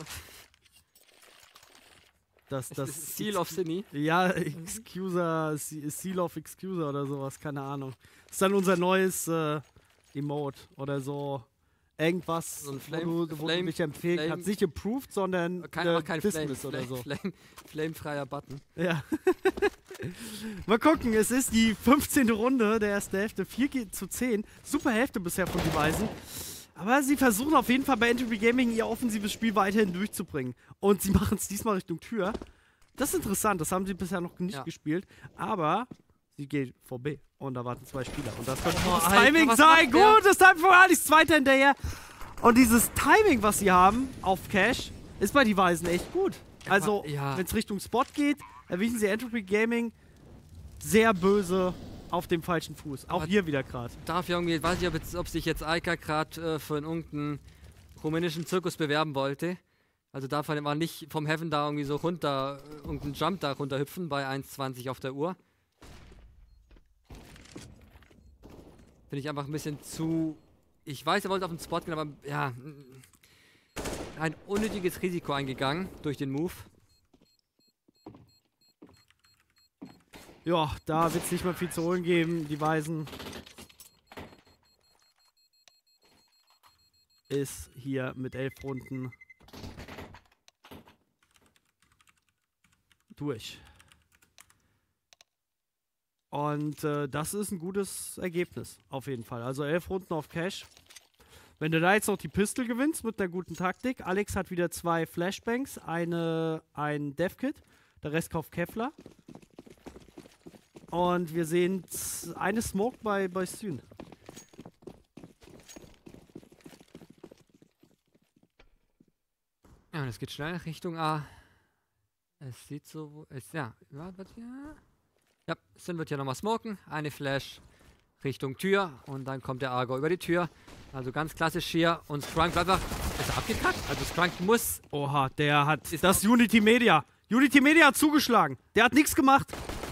Das Seal of Sini. Ja, Excuser, Seal of Excuser oder sowas, keine Ahnung. Das ist dann unser neues Emote oder so. Irgendwas, so ein wo du dich empfehlen kannst. Nicht approved, sondern kein Dismiss oder so. Flamefreier Button. Ja. Mal gucken, es ist die 15. Runde der ersten Hälfte. 4:10. Super Hälfte bisher von Devizen. Aber sie versuchen auf jeden Fall bei Entropy Gaming ihr offensives Spiel weiterhin durchzubringen. Und sie machen es diesmal Richtung Tür. Das ist interessant, das haben sie bisher noch nicht gespielt. Aber sie geht vor B. Und da warten 2 Spieler. Und das könnte gutes Timing sein. Gutes Timing von Alice, Zweiter hinterher. Und dieses Timing, was sie haben auf Cash, ist bei Devizen echt gut. Also, wenn es Richtung Spot geht, erwischen sie Entropy Gaming sehr böse auf dem falschen Fuß. Auch hier wieder gerade. Ich weiß nicht, ob sich jetzt Aika gerade für irgendeinen rumänischen Zirkus bewerben wollte. Also darf man immer nicht vom Heaven da irgendwie so runter, irgendeinen Jump da runterhüpfen bei 1,20 auf der Uhr. Finde ich einfach ein bisschen zu... Ich weiß, er wollte auf den Spot gehen, aber ja... Ein unnötiges Risiko eingegangen durch den Move. Ja, da wird es nicht mehr viel zu holen geben. Die Weisen ist hier mit 11 Runden durch. Und das ist ein gutes Ergebnis, auf jeden Fall. Also 11 Runden auf Cash. Wenn du da jetzt noch die Pistol gewinnst mit der guten Taktik. Alex hat wieder 2 Flashbangs, ein Dev-Kit. Der Rest kauft Kevlar. Und wir sehen eine Smoke bei Syn. Ja, und es geht schnell Richtung A. Es sieht so... Ja, Syn wird hier nochmal smoken. Eine Flash Richtung Tür. Und dann kommt der Argo über die Tür. Also ganz klassisch hier. Und Scrunk bleibt einfach... Ist er abgekackt? Also Scrunk muss... Oha, der hat... Das Unity Media. Unity Media hat zugeschlagen. Der hat nichts gemacht.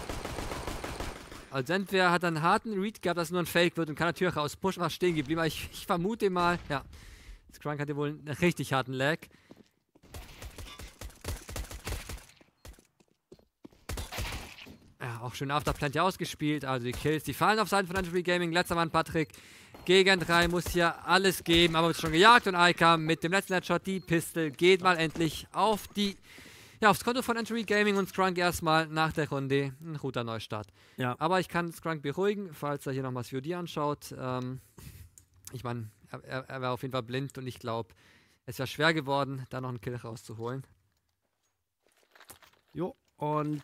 Also entweder hat er einen harten Read gehabt, dass es nur ein Fake wird und kann der Tür raus pushen, war stehen geblieben. Aber ich vermute mal, ja, Scrunk hatte wohl einen richtig harten Lag. Ja, auch schön Afterplant ja ausgespielt. Also die Kills, die fallen auf Seiten von Entropy Gaming. Letzter Mann Patrick gegen 3 muss hier alles geben, aber wird schon gejagt und Aika mit dem letzten Headshot, die Pistol, geht mal endlich auf die... Ja, aufs Konto von Entropy Gaming und Scrunk erstmal nach der Runde ein guter Neustart. Ja. Aber ich kann Scrunk beruhigen, falls er hier nochmal das VOD anschaut. Ich meine, er war auf jeden Fall blind und ich glaube, es wäre schwer geworden, da noch einen Kill rauszuholen. Jo, und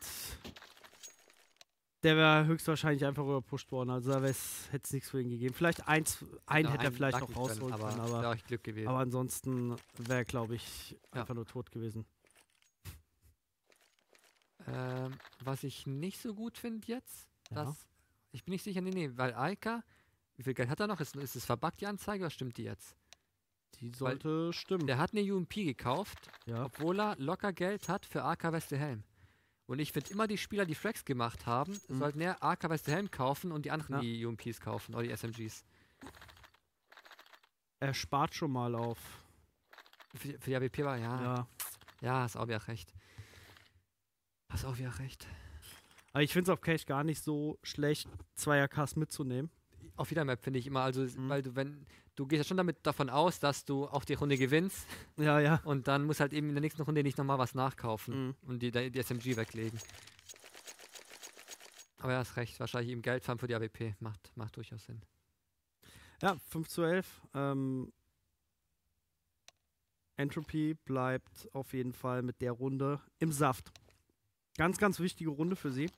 der wäre höchstwahrscheinlich einfach überpusht worden. Also da hätte es nichts für ihn gegeben. Vielleicht einen hätte er vielleicht noch rausholen können, aber Glück gewesen. Aber ansonsten wäre, glaube ich, einfach nur tot gewesen. Was ich nicht so gut finde jetzt, ich bin nicht sicher, weil Aika, wie viel Geld hat er noch? Ist es verbuggt, die Anzeige, oder stimmt die jetzt? Die sollte stimmen. Der hat eine UMP gekauft, obwohl er locker Geld hat für AK Westerhelm. Und ich finde immer, die Spieler, die Frags gemacht haben, sollten eher AK Westerhelm kaufen und die anderen die UMPs kaufen, oder die SMGs. Er spart schon mal auf. Für die AWP war, ja, ist auch wieder recht. Hast auch wieder recht. Aber ich finde es auf Cash gar nicht so schlecht, 2 AKs mitzunehmen. Auf jeder Map finde ich immer, also weil du gehst ja schon davon aus, dass du auch die Runde gewinnst. Ja. Und dann musst halt eben in der nächsten Runde nicht nochmal was nachkaufen und die SMG weglegen. Aber er hast recht, wahrscheinlich eben Geld farmen für die AWP macht durchaus Sinn. Ja, 5:11. Entropy bleibt auf jeden Fall mit der Runde im Saft. Ganz, ganz wichtige Runde für sie.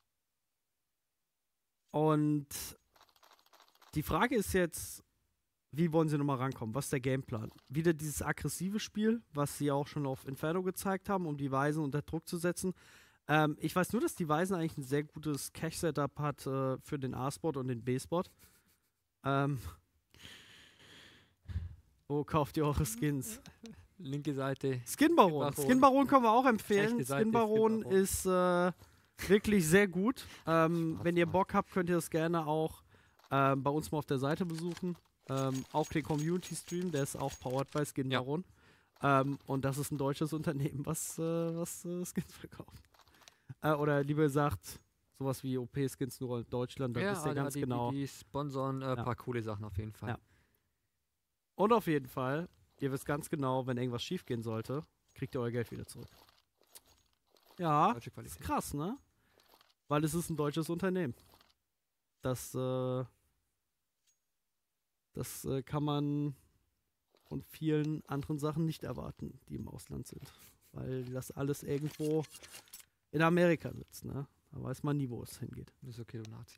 Und die Frage ist jetzt, wie wollen sie nochmal rankommen? Was ist der Gameplan? Wieder dieses aggressive Spiel, was sie auch schon auf Inferno gezeigt haben, um die Weisen unter Druck zu setzen. Ich weiß nur, dass die Weisen eigentlich ein sehr gutes Cache-Setup hat für den A-Spot und den B-Spot. Wo kauft ihr eure Skins? linke Seite. Skin Baron. Skin Baron können wir auch empfehlen. Skin Baron ist wirklich sehr gut. Wenn ihr Bock habt, könnt ihr das gerne auch bei uns mal auf der Seite besuchen. Auch den Community-Stream, der ist auch powered by Skin Baron. Und das ist ein deutsches Unternehmen, was Skins verkauft. Oder lieber gesagt, sowas wie OP-Skins nur in Deutschland, da wisst ihr ganz genau. Die sponsern ein paar coole Sachen auf jeden Fall. Ja. Und auf jeden Fall, ihr wisst ganz genau, wenn irgendwas schief gehen sollte, kriegt ihr euer Geld wieder zurück. Ja, ist krass, ne? Weil es ist ein deutsches Unternehmen. Das kann man von vielen anderen Sachen nicht erwarten, die im Ausland sind. Weil das alles irgendwo in Amerika sitzt, ne? Da weiß man nie, wo es hingeht. Ist okay, du Nazi.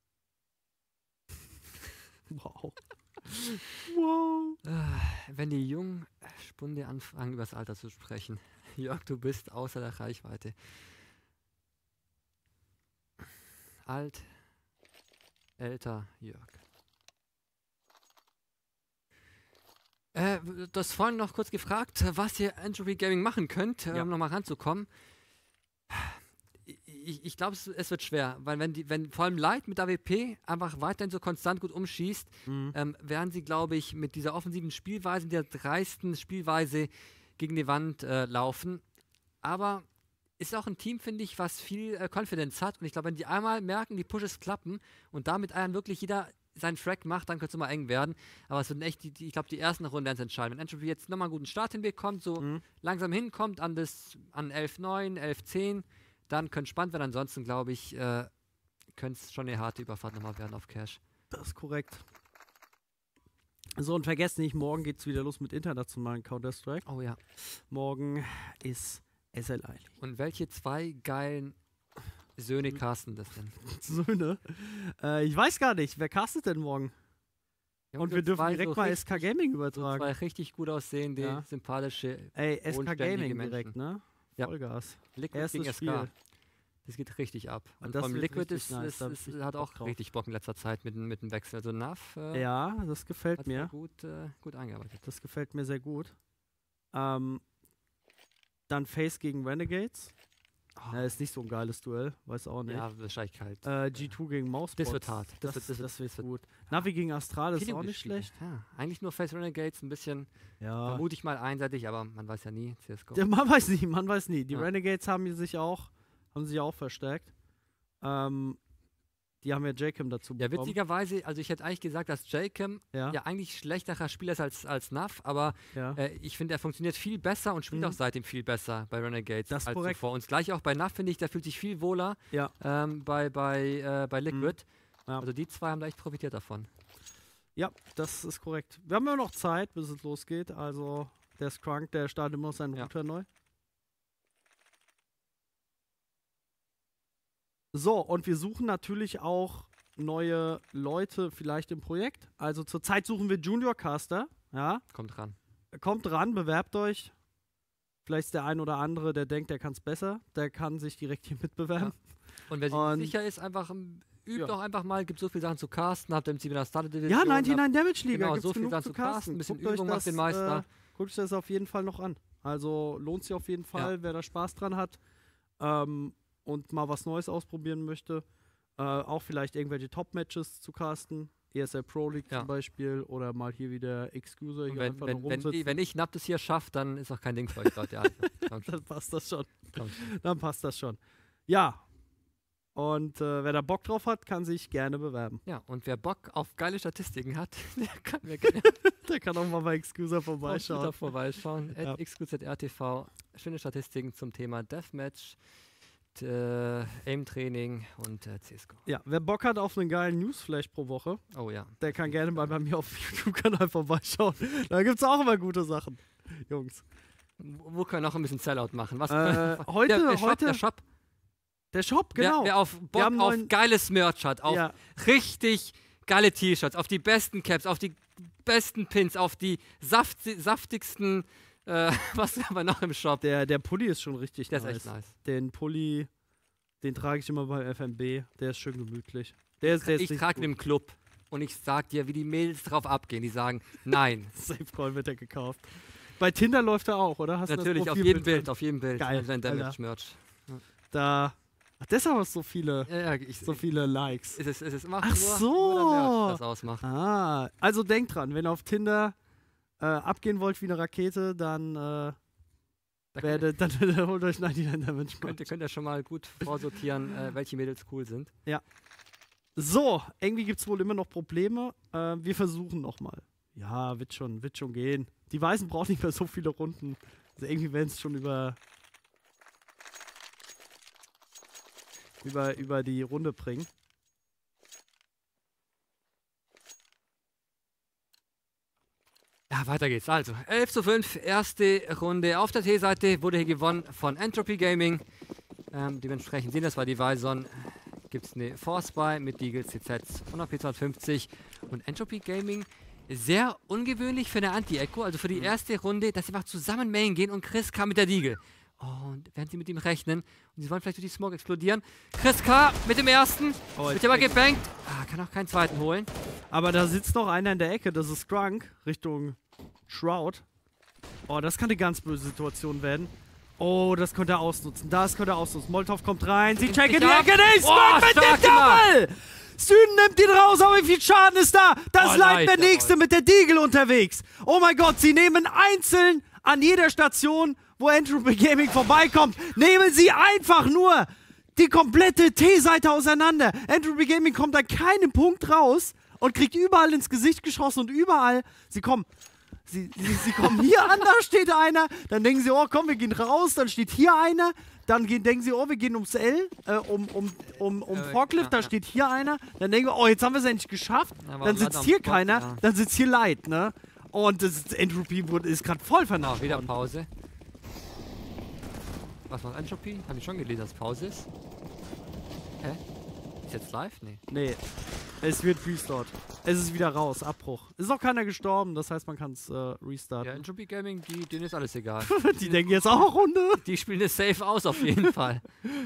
Wow. Wow. Wenn die jungen Spunde anfangen, über das Alter zu sprechen. Jörg, du bist außer der Reichweite. Alt, älter Jörg. Du hast vorhin noch kurz gefragt, was ihr Entropy Gaming machen könnt, um nochmal ranzukommen. Ich glaube, es wird schwer, weil wenn vor allem Light mit AWP einfach weiterhin so konstant gut umschießt, werden sie, glaube ich, mit dieser offensiven Spielweise, der dreisten Spielweise gegen die Wand laufen. Aber ist auch ein Team, finde ich, was viel Confidence hat. Und ich glaube, wenn die einmal merken, die Pushes klappen und damit wirklich jeder seinen Track macht, dann könnte es mal eng werden. Aber es wird echt, ich glaube, die ersten Runden werden es entscheiden. Wenn Entropy jetzt nochmal einen guten Start hinbekommt, so langsam hinkommt an 11-9, 11-10, dann könnte es spannend werden. Ansonsten, glaube ich, könnte es schon eine harte Überfahrt nochmal werden auf Cash. Das ist korrekt. So, und vergesst nicht, morgen geht es wieder los mit internationalen Counter-Strike. Oh ja. Morgen ist SLI. Und welche zwei geilen Söhne casten das denn? Söhne? Ich weiß gar nicht. Wer castet denn morgen? Ja, und wir dürfen direkt mal SK Gaming übertragen. Zwei richtig gut aussehende, sympathische, SK Gaming direkt, ne? Vollgas. Liquid gegen SK. Das geht richtig ab. Und vom Liquid hat auch richtig Bock in letzter Zeit mit dem Wechsel. Also NAF das gefällt mir. Gut eingearbeitet. Das gefällt mir sehr gut. Dann Face gegen Renegades. Ist nicht so ein geiles Duell, weiß auch nicht. Ja, wahrscheinlich kalt. G2 gegen Mousebots. Das wird hart. Das wird gut. Navi gegen Astral ist auch nicht schlecht. Ja, eigentlich nur Face Renegades, ein bisschen, vermute ich mal einseitig, aber man weiß ja nie. CSGO. Ja, man weiß nie. Die Renegades haben sich auch verstärkt. Die haben ja Jakem dazu bekommen. Ja, witzigerweise, also ich hätte eigentlich gesagt, dass Jakem eigentlich schlechterer Spieler ist als NAF, aber ich finde, er funktioniert viel besser und spielt auch seitdem viel besser bei Renegades als zuvor. Und gleich auch bei NAF, finde ich, der fühlt sich viel wohler bei Liquid. Also die zwei haben da echt profitiert davon. Ja, das ist korrekt. Wir haben ja noch Zeit, bis es losgeht. Also der Skrunk, der startet immer noch seinen Router neu. So, und wir suchen natürlich auch neue Leute vielleicht im Projekt. Also zurzeit suchen wir Junior Caster. Ja. Kommt ran, bewerbt euch. Vielleicht ist der ein oder andere, der denkt, der kann es besser. Der kann sich direkt hier mitbewerben. Ja. Und wer sich sicher ist, übt doch einfach mal. Gibt so viele Sachen zu casten. Habt ihr im der Started Division. Ja, 99 Damage Liga. Genau, so viele Sachen zu casten. Ein bisschen Übung macht den Meister. Guckt euch das auf jeden Fall noch an. Also lohnt sich auf jeden Fall, wer da Spaß dran hat. Und mal was Neues ausprobieren möchte, auch vielleicht irgendwelche Top-Matches zu casten, ESL Pro League zum Beispiel, oder mal hier wieder Excuser hier einfach noch rumsitzen. Wenn ich Napp das hier schaffe, dann ist auch kein Ding für euch, Leute. Dann passt das schon. Dann passt das schon. Ja. Und wer da Bock drauf hat, kann sich gerne bewerben. Ja, und wer Bock auf geile Statistiken hat, der kann mir gerne der kann auch mal bei Excuser vorbeischauen. @XQZRTV. Schöne Statistiken zum Thema Deathmatch, Aim-Training und CSGO. Ja, wer Bock hat auf einen geilen Newsflash pro Woche, der kann gerne mal bei mir auf dem YouTube-Kanal vorbeischauen. Da gibt es auch immer gute Sachen, Jungs. Wo können wir noch ein bisschen Sellout machen? Was Der Shop, genau. Wer auf Bock auf geiles Merch hat, auf richtig geile T-Shirts, auf die besten Caps, auf die besten Pins, auf die saftigsten was haben wir noch im Shop? Der Pulli ist schon richtig nice. Der ist echt nice. Den Pulli, den trage ich immer beim FMB. Der ist schön gemütlich. Ich trage den im Club und ich sag dir, wie die Mädels drauf abgehen. Die sagen, nein. Safecoin wird ja gekauft. Bei Tinder läuft er auch, oder? Hast Natürlich, du auf das jedem Profilbild Bild, auf jedem Bild. Geil, Wenn Damage-Merch. da. Ach, deshalb hast du so viele, so viele Likes. Es ist immer Ach nur so. der Merch, das ausmacht. Ah, also denkt dran, wenn ihr auf Tinder abgehen wollt wie eine Rakete, dann holt euch 99 Damage. Könnt ihr schon mal gut vorsortieren, welche Mädels cool sind. Ja. So, irgendwie gibt es wohl immer noch Probleme. Wir versuchen nochmal. Ja, wird schon gehen. Die Weißen brauchen nicht mehr so viele Runden. Also irgendwie werden es schon über die Runde bringen. Ja, weiter geht's. Also, 11:5, erste Runde auf der T-Seite, wurde hier gewonnen von Entropy Gaming. Dementsprechend sehen das war die Weison. Gibt es eine Force Buy mit Deagle CZ 100 P250 und Entropy Gaming. Sehr ungewöhnlich für eine Anti-Echo, also für die erste Runde, dass sie einfach zusammen Main gehen und Chris K. mit der Deagle. Und während sie mit ihm rechnen und sie wollen vielleicht durch die Smoke explodieren. Chris K. mit dem ersten, wird aber gebankt. Kann auch keinen zweiten holen. Aber da sitzt noch einer in der Ecke, das ist Grunk, Richtung Shroud. Oh, das kann eine ganz böse Situation werden. Oh, das könnte er ausnutzen. Molotov kommt rein, sie checken die Ecke nicht. Smoke mit dem Double! Süden nimmt ihn raus, aber wie viel Schaden ist da? Das Light der Nächste mit der Deagle unterwegs. Oh mein Gott, sie nehmen einzeln an jeder Station, wo Entropy Gaming vorbeikommt, nehmen sie einfach nur die komplette T-Seite auseinander. Entropy Gaming kommt an keinem Punkt raus und kriegt überall ins Gesicht geschossen und überall, sie kommen hier an, da steht einer, dann denken sie, oh komm, wir gehen raus, dann steht hier einer, dann denken sie, oh, wir gehen ums L, um Forklift, da steht hier einer, dann denken wir, oh, jetzt haben wir es endlich geschafft, dann sitzt hier keiner, dann sitzt hier Light, ne? Und das Entropy ist gerade voll vernachlässigt. Wieder Pause. Was macht Entropy? Habe ich schon gelesen, dass Pause ist. Hä? Ist jetzt live? Nee. Es wird Restart. Es ist wieder raus, Abbruch. Ist auch keiner gestorben, das heißt, man kann es restarten. Ja, Entropy Gaming, denen ist alles egal. Die denken jetzt auch Runde. Die spielen es safe aus, auf jeden Fall.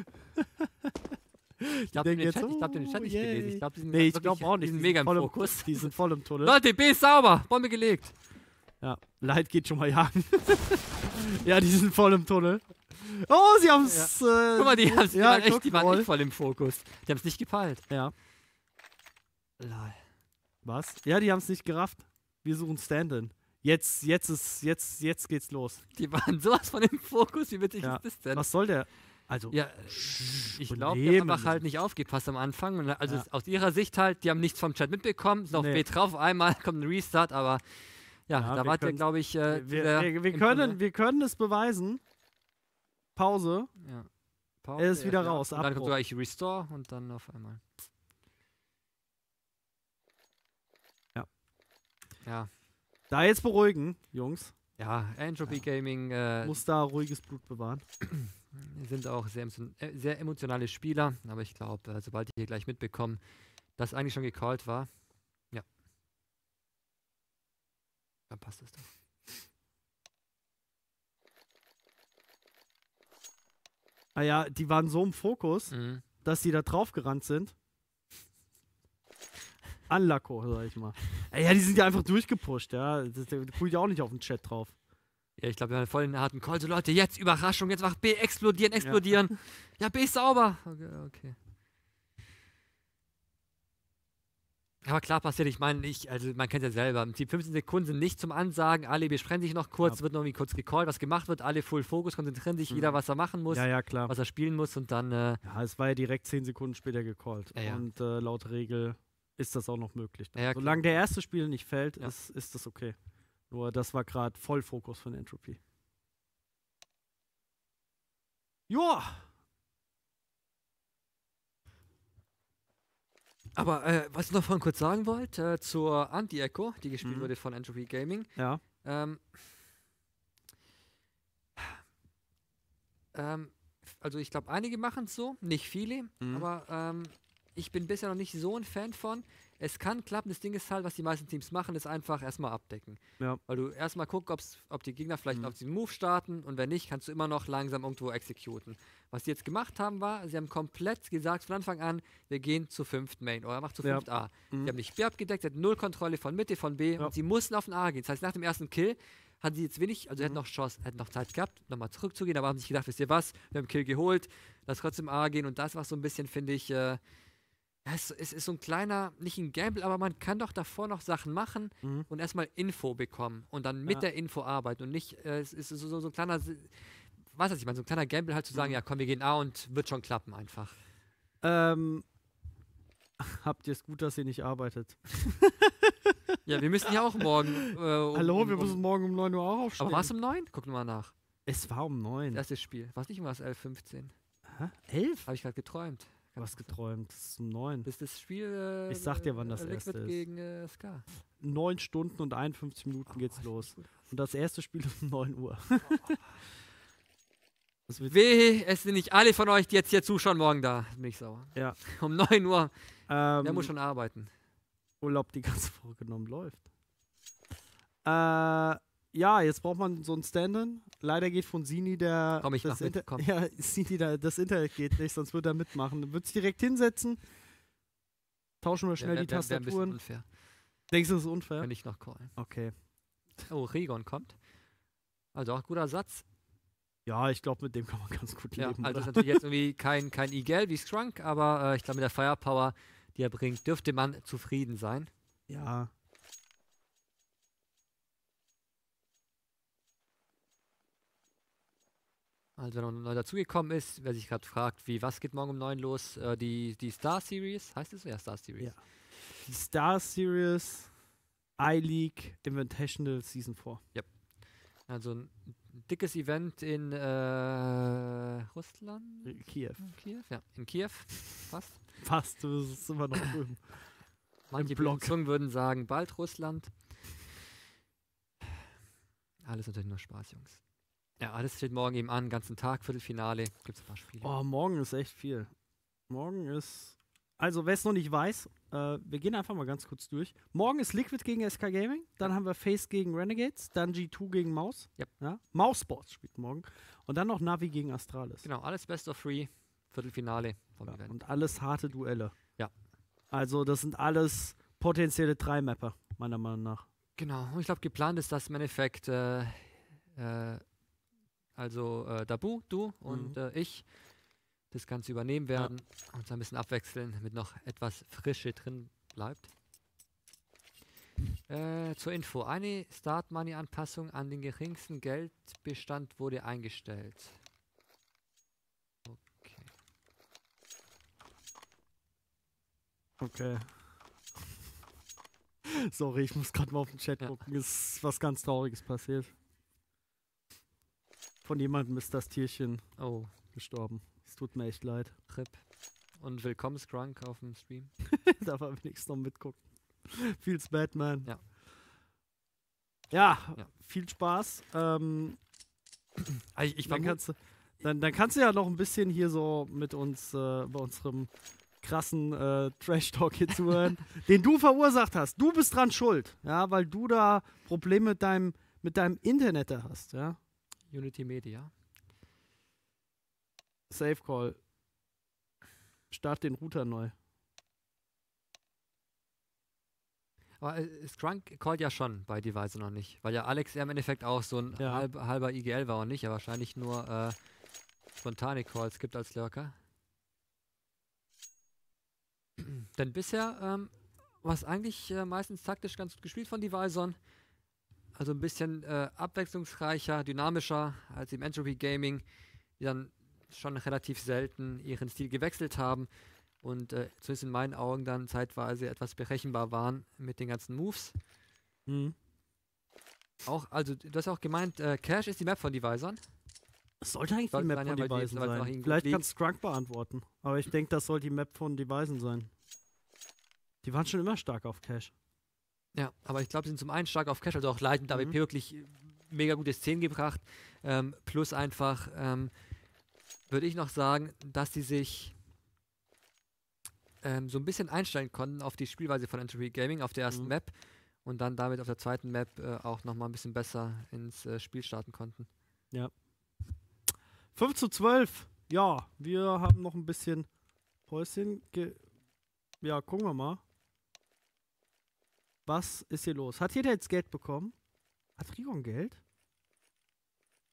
Ich habe den Chat nicht gelesen. Ich glaube, ich glaube auch nicht. Die sind mega im Fokus. Die sind voll im Tunnel. Leute, B ist sauber. Bombe gelegt. Ja, Light geht schon mal jagen. Ja, die sind voll im Tunnel. Oh, sie haben es. Guck mal, die waren echt voll im Fokus. Die haben es nicht gepeilt. Ja. Lol. Was? Ja, die haben es nicht gerafft. Wir suchen Stand-in. Jetzt geht's los. Die waren sowas von im Fokus. Wie witzig ist das denn? Was soll der? Also, ja, ich glaube, die haben einfach halt nicht aufgepasst am Anfang. Also aus ihrer Sicht halt, die haben nichts vom Chat mitbekommen, sind auf B drauf, einmal kommt ein Restart, aber da war der, glaube ich, wir können es beweisen. Pause. Ja. Pause. Er ist wieder raus. Und dann kommt gleich Restore und dann auf einmal. Ja. Da jetzt beruhigen, Jungs. Ja, Entropy Gaming muss da ruhiges Blut bewahren. Sind auch sehr emotionale Spieler, aber ich glaube, sobald die hier gleich mitbekommen, dass eigentlich schon gecallt war, dann passt es doch. Ah ja, die waren so im Fokus, dass die da drauf gerannt sind. Anlacko, sag ich mal. Ja, die sind ja einfach durchgepusht, ja. Da gucke ich auch nicht auf den Chat drauf. Ja, ich glaube, wir haben voll in den harten Call. So, Leute, jetzt Überraschung, jetzt macht B, explodieren. Ja, B ist sauber. Okay. Aber klar passiert, ich meine, man kennt ja selber. Im Prinzip 15 Sekunden sind nicht zum Ansagen, alle besprechen sich noch kurz, wird noch irgendwie kurz gecallt, was gemacht wird, alle Full Focus, konzentrieren sich, jeder, was er machen muss, klar. Was er spielen muss und dann... ja, es war ja direkt 10 Sekunden später gecallt. Ja. Und laut Regel ist das auch noch möglich. Ja, solange der erste Spieler nicht fällt, ist das okay. Nur das war gerade Vollfokus von Entropy. Joa! Aber was ich noch vorhin kurz sagen wollte, zur Anti-Echo, die gespielt wurde von Entropy Gaming. Ja. Also ich glaube, einige machen es so, nicht viele, aber ich bin bisher noch nicht so ein Fan von. Es kann klappen, das Ding ist halt, was die meisten Teams machen, ist einfach erstmal abdecken. Ja. Weil du erstmal guckst, ob die Gegner vielleicht auf diesen Move starten und wenn nicht, kannst du immer noch langsam irgendwo exekuten. Was die jetzt gemacht haben, war, sie haben komplett gesagt von Anfang an, wir gehen zu 5. Main oder macht zu 5. A. Die haben nicht B abgedeckt, sie hatten null Kontrolle von Mitte, von B und sie mussten auf den A gehen. Das heißt, nach dem ersten Kill hatten sie jetzt wenig, also hätten noch Chance, hätten noch Zeit gehabt, nochmal zurückzugehen, aber haben sich gedacht, wisst ihr was, wir haben Kill geholt, lass trotzdem A gehen und das war so ein bisschen, finde ich, ja, es ist so ein kleiner, nicht ein Gamble, aber man kann doch davor noch Sachen machen und erstmal Info bekommen und dann mit der Info arbeiten und nicht, es ist so ein kleiner, was weiß ich meine, so ein kleiner Gamble halt zu sagen, ja komm, wir gehen A und wird schon klappen einfach. Habt ihr es gut, dass ihr nicht arbeitet? Ja, wir müssen ja auch morgen. Hallo, wir müssen morgen um 9 Uhr auch aufstehen. Aber war es um 9? Guck mal nach. Es war um 9. Das erstes Spiel. War es nicht um 11:15? Hä? 11? Habe ich gerade geträumt. Du hast geträumt. Es ist um 9. Das ist das Spiel. Ich sag dir, wann das Liquid erste ist. gegen Ska. 9 Stunden und 51 Minuten geht's los. Und das erste Spiel ist um 9 Uhr. Weh, es sind nicht alle von euch, die jetzt hier zuschauen, morgen da. Bin ich sauer. Ja. Um 9 Uhr. Wer muss schon arbeiten? Urlaub die ganze Woche genommen läuft. Ja, jetzt braucht man so ein Stand-in. Leider geht von Sini der. Komm ich nach mit, komm. Ja, Sini, das Internet geht nicht, sonst wird er mitmachen. Dann wird sich direkt hinsetzen. Tauschen wir schnell die Tastaturen. Ein bisschen unfair. Denkst du, das ist unfair? Wenn ich noch callen. Okay. Oh, Rigon kommt. Also auch guter Satz. Ja, ich glaube, mit dem kann man ganz gut leben. Ja, also ist natürlich jetzt irgendwie kein Igel wie Strunk, aber ich glaube, mit der Firepower, die er bringt, dürfte man zufrieden sein. Ja. Also wenn man neu dazugekommen ist, wer sich gerade fragt, was geht morgen um 9 los? Die Star Series, heißt es? Ja, Star Series. Ja. Die Star Series I-League Invitational Season 4. Yep. Also ein dickes Event in Russland? Kiew. Kiew, ja. In Kiew, fast. Fast, du bist immer noch drüben. Manche Zungen würden sagen, bald Russland. Alles natürlich nur Spaß, Jungs. Ja, alles steht morgen eben an, ganzen Tag, Viertelfinale, gibt es ein paar Spiele. Oh, morgen ist echt viel. Morgen ist, also wer es noch nicht weiß, wir gehen einfach mal ganz kurz durch. Morgen ist Liquid gegen SK Gaming, dann haben wir Face gegen Renegades, dann G2 gegen Maus. Yep. Ja? Maus Sports spielt morgen. Und dann noch Navi gegen Astralis. Genau, alles Best of 3, Viertelfinale vom Event. Und alles harte Duelle. Ja. Also das sind alles potenzielle 3-Mapper, meiner Meinung nach. Genau, und ich glaube geplant ist, dass im Endeffekt Dabu, du und ich das Ganze übernehmen werden und uns ein bisschen abwechseln, damit noch etwas Frische drin bleibt. Zur Info, eine Start-Money-Anpassung an den geringsten Geldbestand wurde eingestellt. Okay. Sorry, ich muss gerade mal auf den Chat gucken. Ist was ganz Trauriges passiert. Von jemandem ist das Tierchen gestorben. Es tut mir echt leid. RIP. Und willkommen Strunk auf dem Stream. Darf er wenigstens noch mitgucken. Feels bad, man. Ja. Ja, viel Spaß. Dann kannst du ja noch ein bisschen hier so mit uns bei unserem krassen Trash-Talk hier zuhören, den du verursacht hast. Du bist dran schuld, ja, weil du da Probleme mit deinem Internet da hast, ja. Unity Media. Safe Call. Start den Router neu. Aber Strunk callt ja schon bei Device noch nicht, weil ja Alex im Endeffekt auch so ein halber IGL war und nicht, ja wahrscheinlich nur spontane Calls gibt als Lurker. Denn bisher war es eigentlich meistens taktisch ganz gut gespielt von Device. Also ein bisschen abwechslungsreicher, dynamischer als im Entropy Gaming, die dann schon relativ selten ihren Stil gewechselt haben und zumindest in meinen Augen dann zeitweise etwas berechenbar waren mit den ganzen Moves. Mhm. Auch, also du hast auch gemeint, Cash ist die Map von Devisern. Das sollte eigentlich die Map von Devisen sein. Vielleicht kann Strunk beantworten, aber ich denke, das soll die Map von Devisen sein. Die waren schon immer stark auf Cash. Ja, aber ich glaube, sie sind zum einen stark auf Cash, also auch leitend AWP wirklich mega gute Szenen gebracht. Plus einfach, würde ich noch sagen, dass sie sich so ein bisschen einstellen konnten auf die Spielweise von Entropy Gaming auf der ersten Map und dann damit auf der zweiten Map auch nochmal ein bisschen besser ins Spiel starten konnten. Ja. 5:12. Ja, wir haben noch ein bisschen Päuschen. Ja, gucken wir mal. Was ist hier los? Hat jeder jetzt Geld bekommen? Hat Rigon Geld?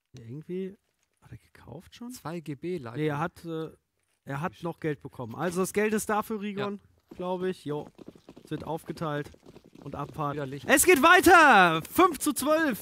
Irgendwie. Hat er gekauft schon? 2 GB Leitung. Nee, er hat noch Geld bekommen. Also das Geld ist da für Rigon, glaube ich. Jo. Es wird aufgeteilt und Abfahrt. Es geht weiter! 5:12.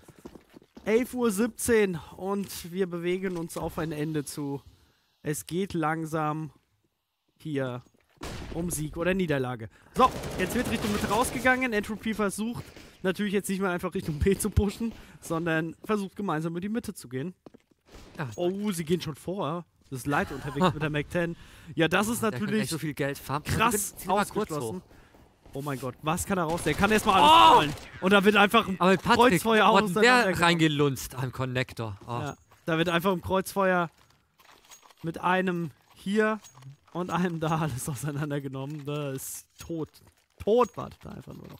11:17 Uhr und wir bewegen uns auf ein Ende zu. Es geht langsam hier um Sieg oder Niederlage. So, jetzt wird Richtung Mitte rausgegangen. Entropy versucht natürlich jetzt nicht mehr einfach Richtung B zu pushen, sondern versucht gemeinsam in die Mitte zu gehen. Ja. Oh, sie gehen schon vor. Das ist Light unterwegs mit der Mac-10. Ja, das ist natürlich so viel Geld krass ausgeschlossen. Oh mein Gott, was kann er raus? Der kann erstmal alles rollen. Und da wird einfach ein Kreuzfeuer auseinander reingelunzt am Connector. Oh. Ja, da wird einfach im Kreuzfeuer mit einem hier und einem da alles auseinandergenommen. Da ist tot. Tot wartet da einfach nur noch.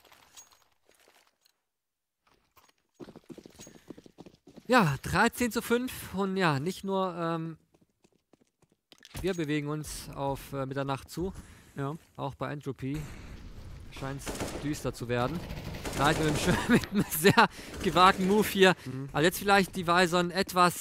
Ja, 13:5 und ja, nicht nur wir bewegen uns auf Mitternacht zu. Ja. Auch bei Entropy scheint es düster zu werden. Gleich mit einem sehr gewagten Move hier. Also jetzt vielleicht die Weißon etwas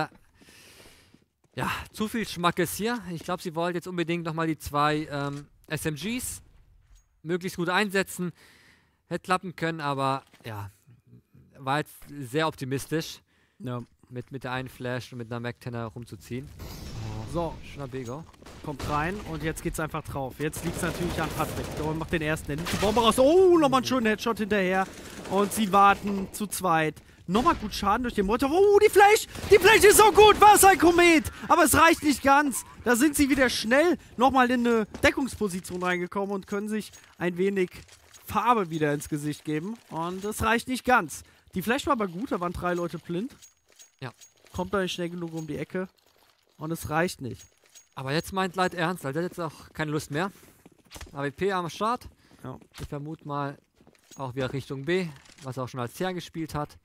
zu viel Schmackes hier. Ich glaube, sie wollen jetzt unbedingt nochmal die 2 SMGs möglichst gut einsetzen. Hätte klappen können, aber ja, war jetzt sehr optimistisch. Ja. Mit der einen Flash und mit einer Mac-10 rumzuziehen. So, schöner Bego. Kommt rein und jetzt geht's einfach drauf. Jetzt liegt es natürlich an Patrick. Der macht den ersten, der nimmt die Bombe raus. Oh, nochmal einen schönen Headshot hinterher. Und sie warten zu zweit. Nochmal gut Schaden durch den Motor. Oh, die Flash! Die Flash ist so gut! Was ein Komet! Aber es reicht nicht ganz. Da sind sie wieder schnell nochmal in eine Deckungsposition reingekommen und können sich ein wenig Farbe wieder ins Gesicht geben. Und es reicht nicht ganz. Die Flash war aber gut, da waren 3 Leute blind. Ja. Kommt da nicht schnell genug um die Ecke. Und es reicht nicht. Aber jetzt meint Light ernst, weil der hat jetzt auch keine Lust mehr. AWP am Start. Ja. Ich vermute mal auch wieder Richtung B, was er auch schon als Tier gespielt hat.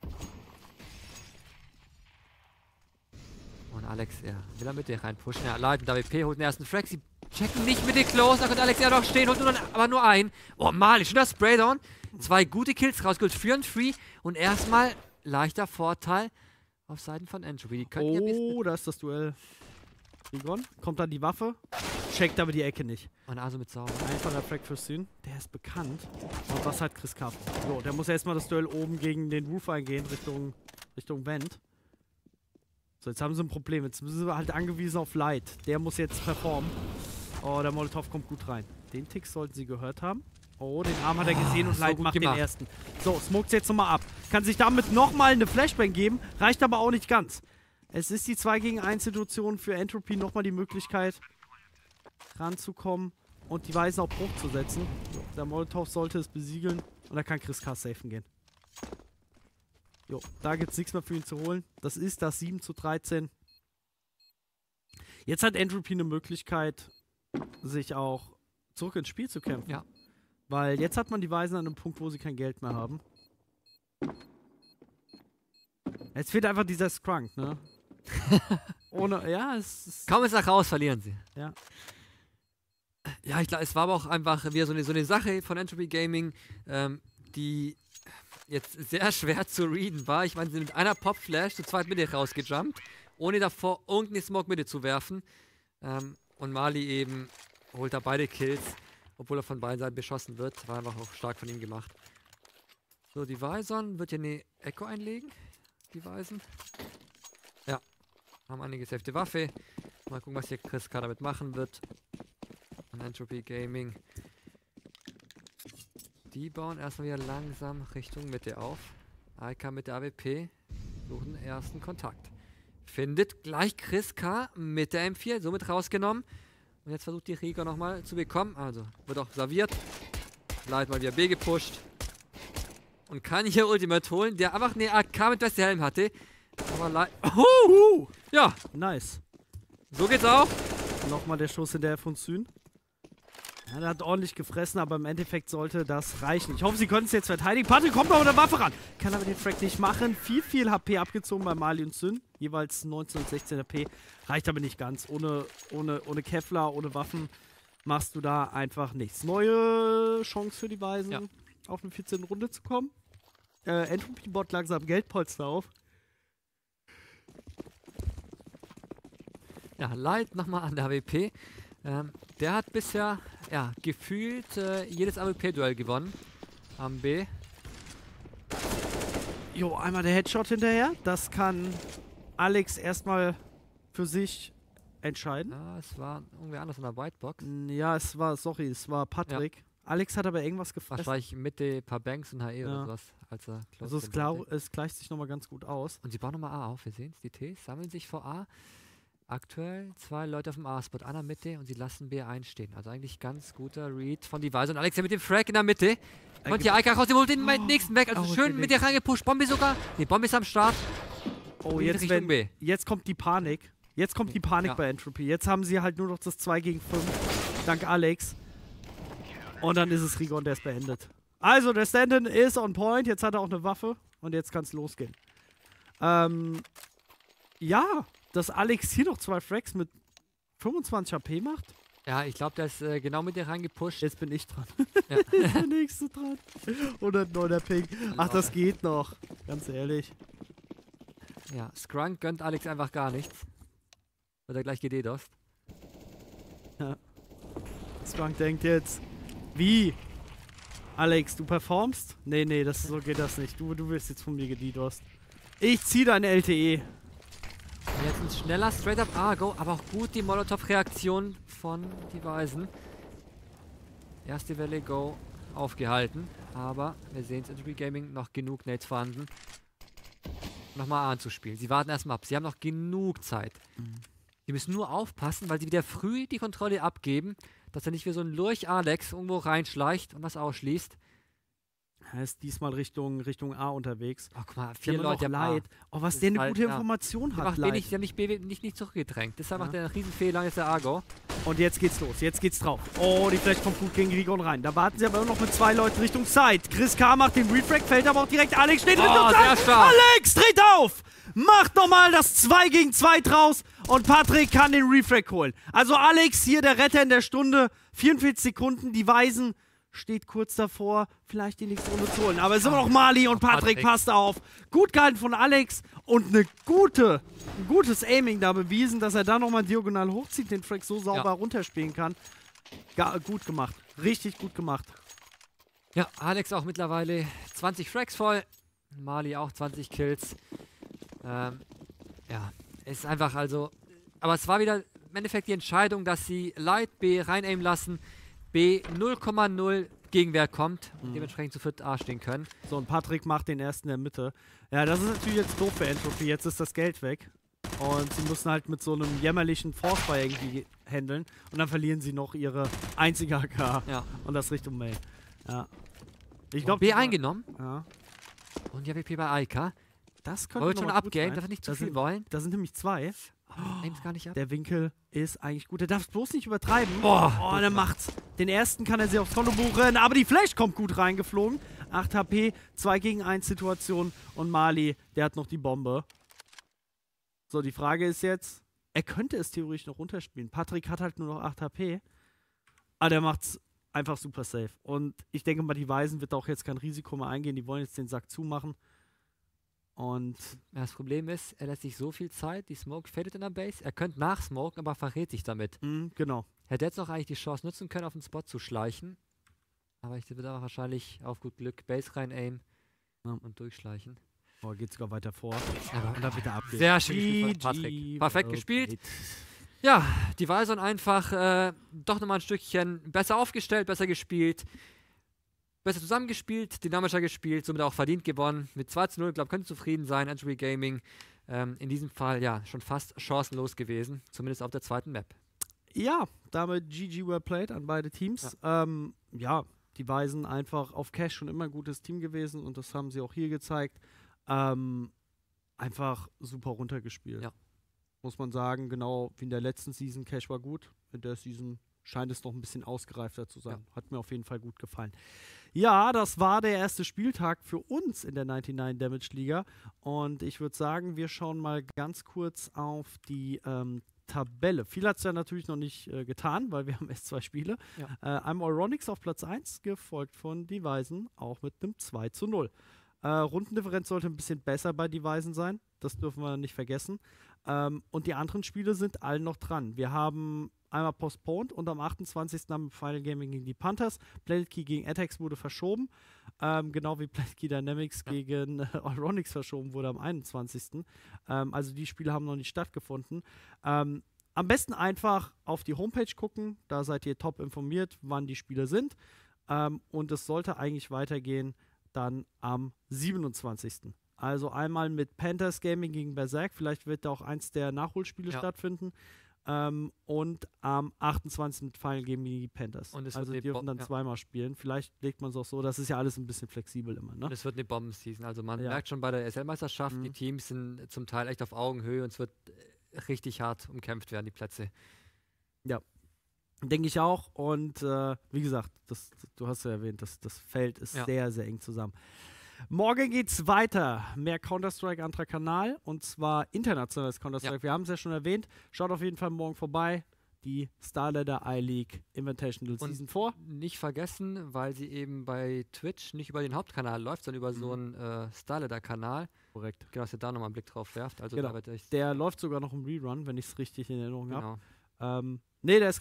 Und Alex, will er mit dir reinpushen. Ja, Light und AWP holt den ersten Frag. Sie checken nicht mit den Close. Da kommt Alex doch stehen, holt aber nur einen. Oh, Mali, schon das Spraydown. 2 gute Kills rausgeholt für ein Free. Und erstmal leichter Vorteil auf Seiten von Entropy. Oh, da ist das Duell. Rigon, kommt dann die Waffe, checkt aber die Ecke nicht. Und also mit Sauber. Einfacher Frag für Syn. Der ist bekannt. Und was hat Chris Kaff? So, der muss erstmal das Duell oben gegen den Roof eingehen, Richtung Vent. So, jetzt haben sie ein Problem. Jetzt sind wir halt angewiesen auf Light. Der muss jetzt performen. Oh, der Molotov kommt gut rein. Den Tick sollten sie gehört haben. Oh, den Arm hat er gesehen und Light macht den ersten. So, smoked jetzt nochmal ab. Kann sich damit nochmal eine Flashbang geben, reicht aber auch nicht ganz. Es ist die 2 gegen 1 Situation für Entropy, nochmal die Möglichkeit ranzukommen und die Weißen auf Bruch zu setzen. So, der Molotov sollte es besiegeln und da kann Chris K. safen gehen. Jo, da gibt es nichts mehr für ihn zu holen. Das ist das 7:13. Jetzt hat Entropy eine Möglichkeit, sich auch zurück ins Spiel zu kämpfen. Ja. Weil jetzt hat man die Weißen an einem Punkt, wo sie kein Geld mehr haben. Jetzt fehlt einfach dieser Scrunk, ne? Kaum ist er raus, verlieren sie. Ja. Ja, ich glaube, es war aber auch einfach wieder so eine Sache von Entropy Gaming, die jetzt sehr schwer zu readen war. Ich meine, sie sind mit einer Pop-Flash zu zweit Mitte rausgejumpt, ohne davor irgendeine Smoke-Mitte zu werfen. Und Mali eben holt da beide Kills, obwohl er von beiden Seiten beschossen wird. War einfach auch stark von ihm gemacht. So, die Weißen wird hier eine Echo einlegen. Die Weißen. Ja. Haben eine gesafete Waffe. Mal gucken, was hier Chris K. damit machen wird. Und Entropy Gaming. Die bauen erstmal wieder langsam Richtung Mitte auf. AIK mit der AWP suchen ersten Kontakt. Findet gleich Chris K. mit der M4, somit rausgenommen. Und jetzt versucht die Riga nochmal zu bekommen. Also wird auch serviert. Light mal wieder B gepusht. Und kann hier Ultimate holen, der einfach eine AK mit bester Helm hatte. Aber Light. Ja. Nice. So geht's auch. Nochmal der Schuss hinterher von Syn. Ja, der hat ordentlich gefressen, aber im Endeffekt sollte das reichen. Ich hoffe, sie können es jetzt verteidigen. Patrick kommt noch mit der Waffe ran. Kann aber den Frag nicht machen. Viel HP abgezogen bei Mali und Syn. Jeweils 19 und 16 HP. Reicht aber nicht ganz. Ohne Kevlar, ohne Waffen machst du da einfach nichts. Neue Chance für die Weisen, auf eine 14. Runde zu kommen. Entropy baut langsam Geldpolster auf. Ja, Light nochmal an der AWP. Der hat bisher gefühlt jedes AWP-Duell gewonnen. Am B. Jo, einmal der Headshot hinterher. Das kann Alex erstmal für sich entscheiden. Ja, es war irgendwer anders in der Whitebox. Ja, es war Patrick. Ja. Alex hat aber irgendwas gefressen. Wahrscheinlich Mitte ein paar Banks und HE oder sowas. Als er also es gleicht sich nochmal ganz gut aus. Und sie bauen nochmal A auf. Wir sehen es, die Ts sammeln sich vor A. Aktuell 2 Leute auf dem A-Spot, einer Mitte und sie lassen B einstehen. Also eigentlich ganz guter Read von Device und Alex mit dem Frag in der Mitte. Und die Eika raus, die holt den nächsten weg. Also schön mit der reingepusht. Bombe sogar. Die Bombe ist am Start. Oh, jetzt kommt die Panik. Jetzt kommt die Panik bei Entropy. Jetzt haben sie halt nur noch das 2 gegen 5. Dank Alex. Und dann ist es Rigon, der es beendet. Also, der Stand-in ist on point. Jetzt hat er auch eine Waffe. Und jetzt kann es losgehen. Ja, dass Alex hier noch 2 Frags mit 25 HP macht. Ja, ich glaube, der ist genau mit dir reingepusht. Jetzt bin ich dran. Ja. Jetzt ist der Nächste dran. 109er Ping. Ach, das geht noch. Ganz ehrlich. Ja, Skrunk gönnt Alex einfach gar nichts. Wird er gleich gededost. Ja. Skrunk denkt jetzt, wie? Alex, du performst? Nee, so geht das nicht. Du willst jetzt von mir gededost. Ich zieh deine LTE. Jetzt ein schneller Straight-Up A-Go, aber auch gut die Molotov-Reaktion von Device. Erste Welle Go aufgehalten, aber wir sehen es, Entropy Gaming noch genug Nades vorhanden, nochmal A anzuspielen. Sie warten erstmal ab, sie haben noch genug Zeit. Sie müssen nur aufpassen, weil sie wieder früh die Kontrolle abgeben, dass er nicht wie so ein Lurch Alex irgendwo reinschleicht und das ausschließt. Er ist diesmal Richtung A unterwegs. Oh, guck mal, 4 Leute am A. Oh, was der eine gute Information hat. Der hat B nicht zurückgedrängt. Deshalb macht er einen riesen Fehler, ist der A-Go. Und jetzt geht's los, jetzt geht's drauf. Oh, die Flash kommt gut gegen Rigon rein. Da warten sie aber immer noch mit 2 Leuten Richtung Side. Chris K. macht den Refrag, fällt aber auch direkt. Alex steht Richtung Side. Alex dreht auf! Macht nochmal das 2 gegen 2 draus und Patrick kann den Refrag holen. Also Alex hier, der Retter in der Stunde. 44 Sekunden, die Weisen steht kurz davor, vielleicht die nächste Runde zu holen. Aber es ist immer noch Mali und Patrick passt auf. Gut gehalten von Alex und ein gutes Aiming da bewiesen, dass er da nochmal diagonal hochzieht, den Frag so sauber runterspielen kann. Gut gemacht. Richtig gut gemacht. Ja, Alex auch mittlerweile 20 Frags voll. Mali auch 20 Kills. Ja, es ist einfach also... Aber es war wieder im Endeffekt die Entscheidung, dass sie Light B rein-aimen lassen. B 0,0 Gegenwehr kommt und dementsprechend zu 4 A stehen können. So, und Patrick macht den ersten in der Mitte. Ja, das ist natürlich jetzt doof für Entropy. Jetzt ist das Geld weg. Und sie müssen halt mit so einem jämmerlichen Force-Fire irgendwie handeln. Und dann verlieren sie noch ihre einzige AK. Ja. Und das Richtung Main. Ja. Ich glaub, B eingenommen. Ja. Und die AWP bei Aika. Das könnte wollen schon abgamen, darf nicht zu viel wollen. Da sind nämlich 2. Gar nicht ab. Der Winkel ist eigentlich gut. Der darf es bloß nicht übertreiben. Oh, der macht's. Den ersten kann er sich aufs Konto buchen, aber die Flash kommt gut reingeflogen. 8 HP, 2 gegen 1 Situation und Mali, der hat noch die Bombe. So, die Frage ist jetzt, er könnte es theoretisch noch runterspielen. Patrick hat halt nur noch 8 HP, aber der macht's einfach super safe. Und ich denke mal, die Weisen wird auch jetzt kein Risiko mehr eingehen. Die wollen jetzt den Sack zumachen. Und ja, das Problem ist, er lässt sich so viel Zeit, die Smoke fadet in der Base, er könnte nachsmoken, aber verrät sich damit. Genau. Hätte jetzt auch eigentlich die Chance nutzen können, auf den Spot zu schleichen, aber ich würde aber wahrscheinlich auf gut Glück Base rein aimen und durchschleichen. Oh, geht sogar weiter vor. Aber und dann wieder abgehen. Sehr schön gespielt von Patrick. Perfekt gespielt. Ja, die Weisen einfach doch nochmal ein Stückchen besser aufgestellt, besser gespielt. Besser zusammengespielt, dynamischer gespielt, somit auch verdient gewonnen. Mit 2:0, ich glaube, können zufrieden sein. Entropy Gaming in diesem Fall ja schon fast chancenlos gewesen, zumindest auf der zweiten Map. Ja, damit GG well played an beide Teams. Ja, die Weisen einfach auf Cash schon immer ein gutes Team gewesen und das haben sie auch hier gezeigt. Einfach super runtergespielt. Ja. Muss man sagen, genau wie in der letzten Season. Cash war gut, in der Season scheint es noch ein bisschen ausgereifter zu sein. Ja. Hat mir auf jeden Fall gut gefallen. Ja, das war der erste Spieltag für uns in der 99 Damage Liga. Und ich würde sagen, wir schauen mal ganz kurz auf die Tabelle. Viel hat es ja natürlich noch nicht getan, weil wir haben erst 2 Spiele. Ja. Einmal Euronics auf Platz 1, gefolgt von Device, auch mit einem 2:0. Rundendifferenz sollte ein bisschen besser bei Device sein. Das dürfen wir nicht vergessen. Und die anderen Spiele sind alle noch dran. Wir haben einmal postponed und am 28. haben wir Final Gaming gegen die Panthers. Planet Key gegen Attacks wurde verschoben. Genau wie Planet Key Dynamics gegen Euronics verschoben wurde am 21. Also die Spiele haben noch nicht stattgefunden. Am besten einfach auf die Homepage gucken. Da seid ihr top informiert, wann die Spiele sind. Und es sollte eigentlich weitergehen dann am 27. Also einmal mit Panthers Gaming gegen Berserk. Vielleicht wird da auch eins der Nachholspiele stattfinden. Und am 28. mit Final Gaming gegen die Panthers. Und also die dürfen dann zweimal spielen. Vielleicht legt man es auch so. Das ist ja alles ein bisschen flexibel immer. Ne? Es wird eine Bombenseason. Also man merkt schon bei der SL-Meisterschaft, die Teams sind zum Teil echt auf Augenhöhe und es wird richtig hart umkämpft werden, die Plätze. Ja, denke ich auch. Und wie gesagt, du hast ja erwähnt, das Feld ist sehr, sehr eng zusammen. Morgen geht's weiter. Mehr Counter-Strike, anderer Kanal. Und zwar internationales Counter-Strike. Ja. Wir haben es ja schon erwähnt. Schaut auf jeden Fall morgen vorbei. Die Starladder I-League Invitational Season 4. Nicht vergessen, weil sie eben bei Twitch nicht über den Hauptkanal läuft, sondern über so einen Starladder-Kanal. Korrekt. Genau, dass ihr da nochmal einen Blick drauf werft. Also genau. Der läuft sogar noch im Rerun, wenn ich es richtig in Erinnerung habe. Genau. Nee, der ist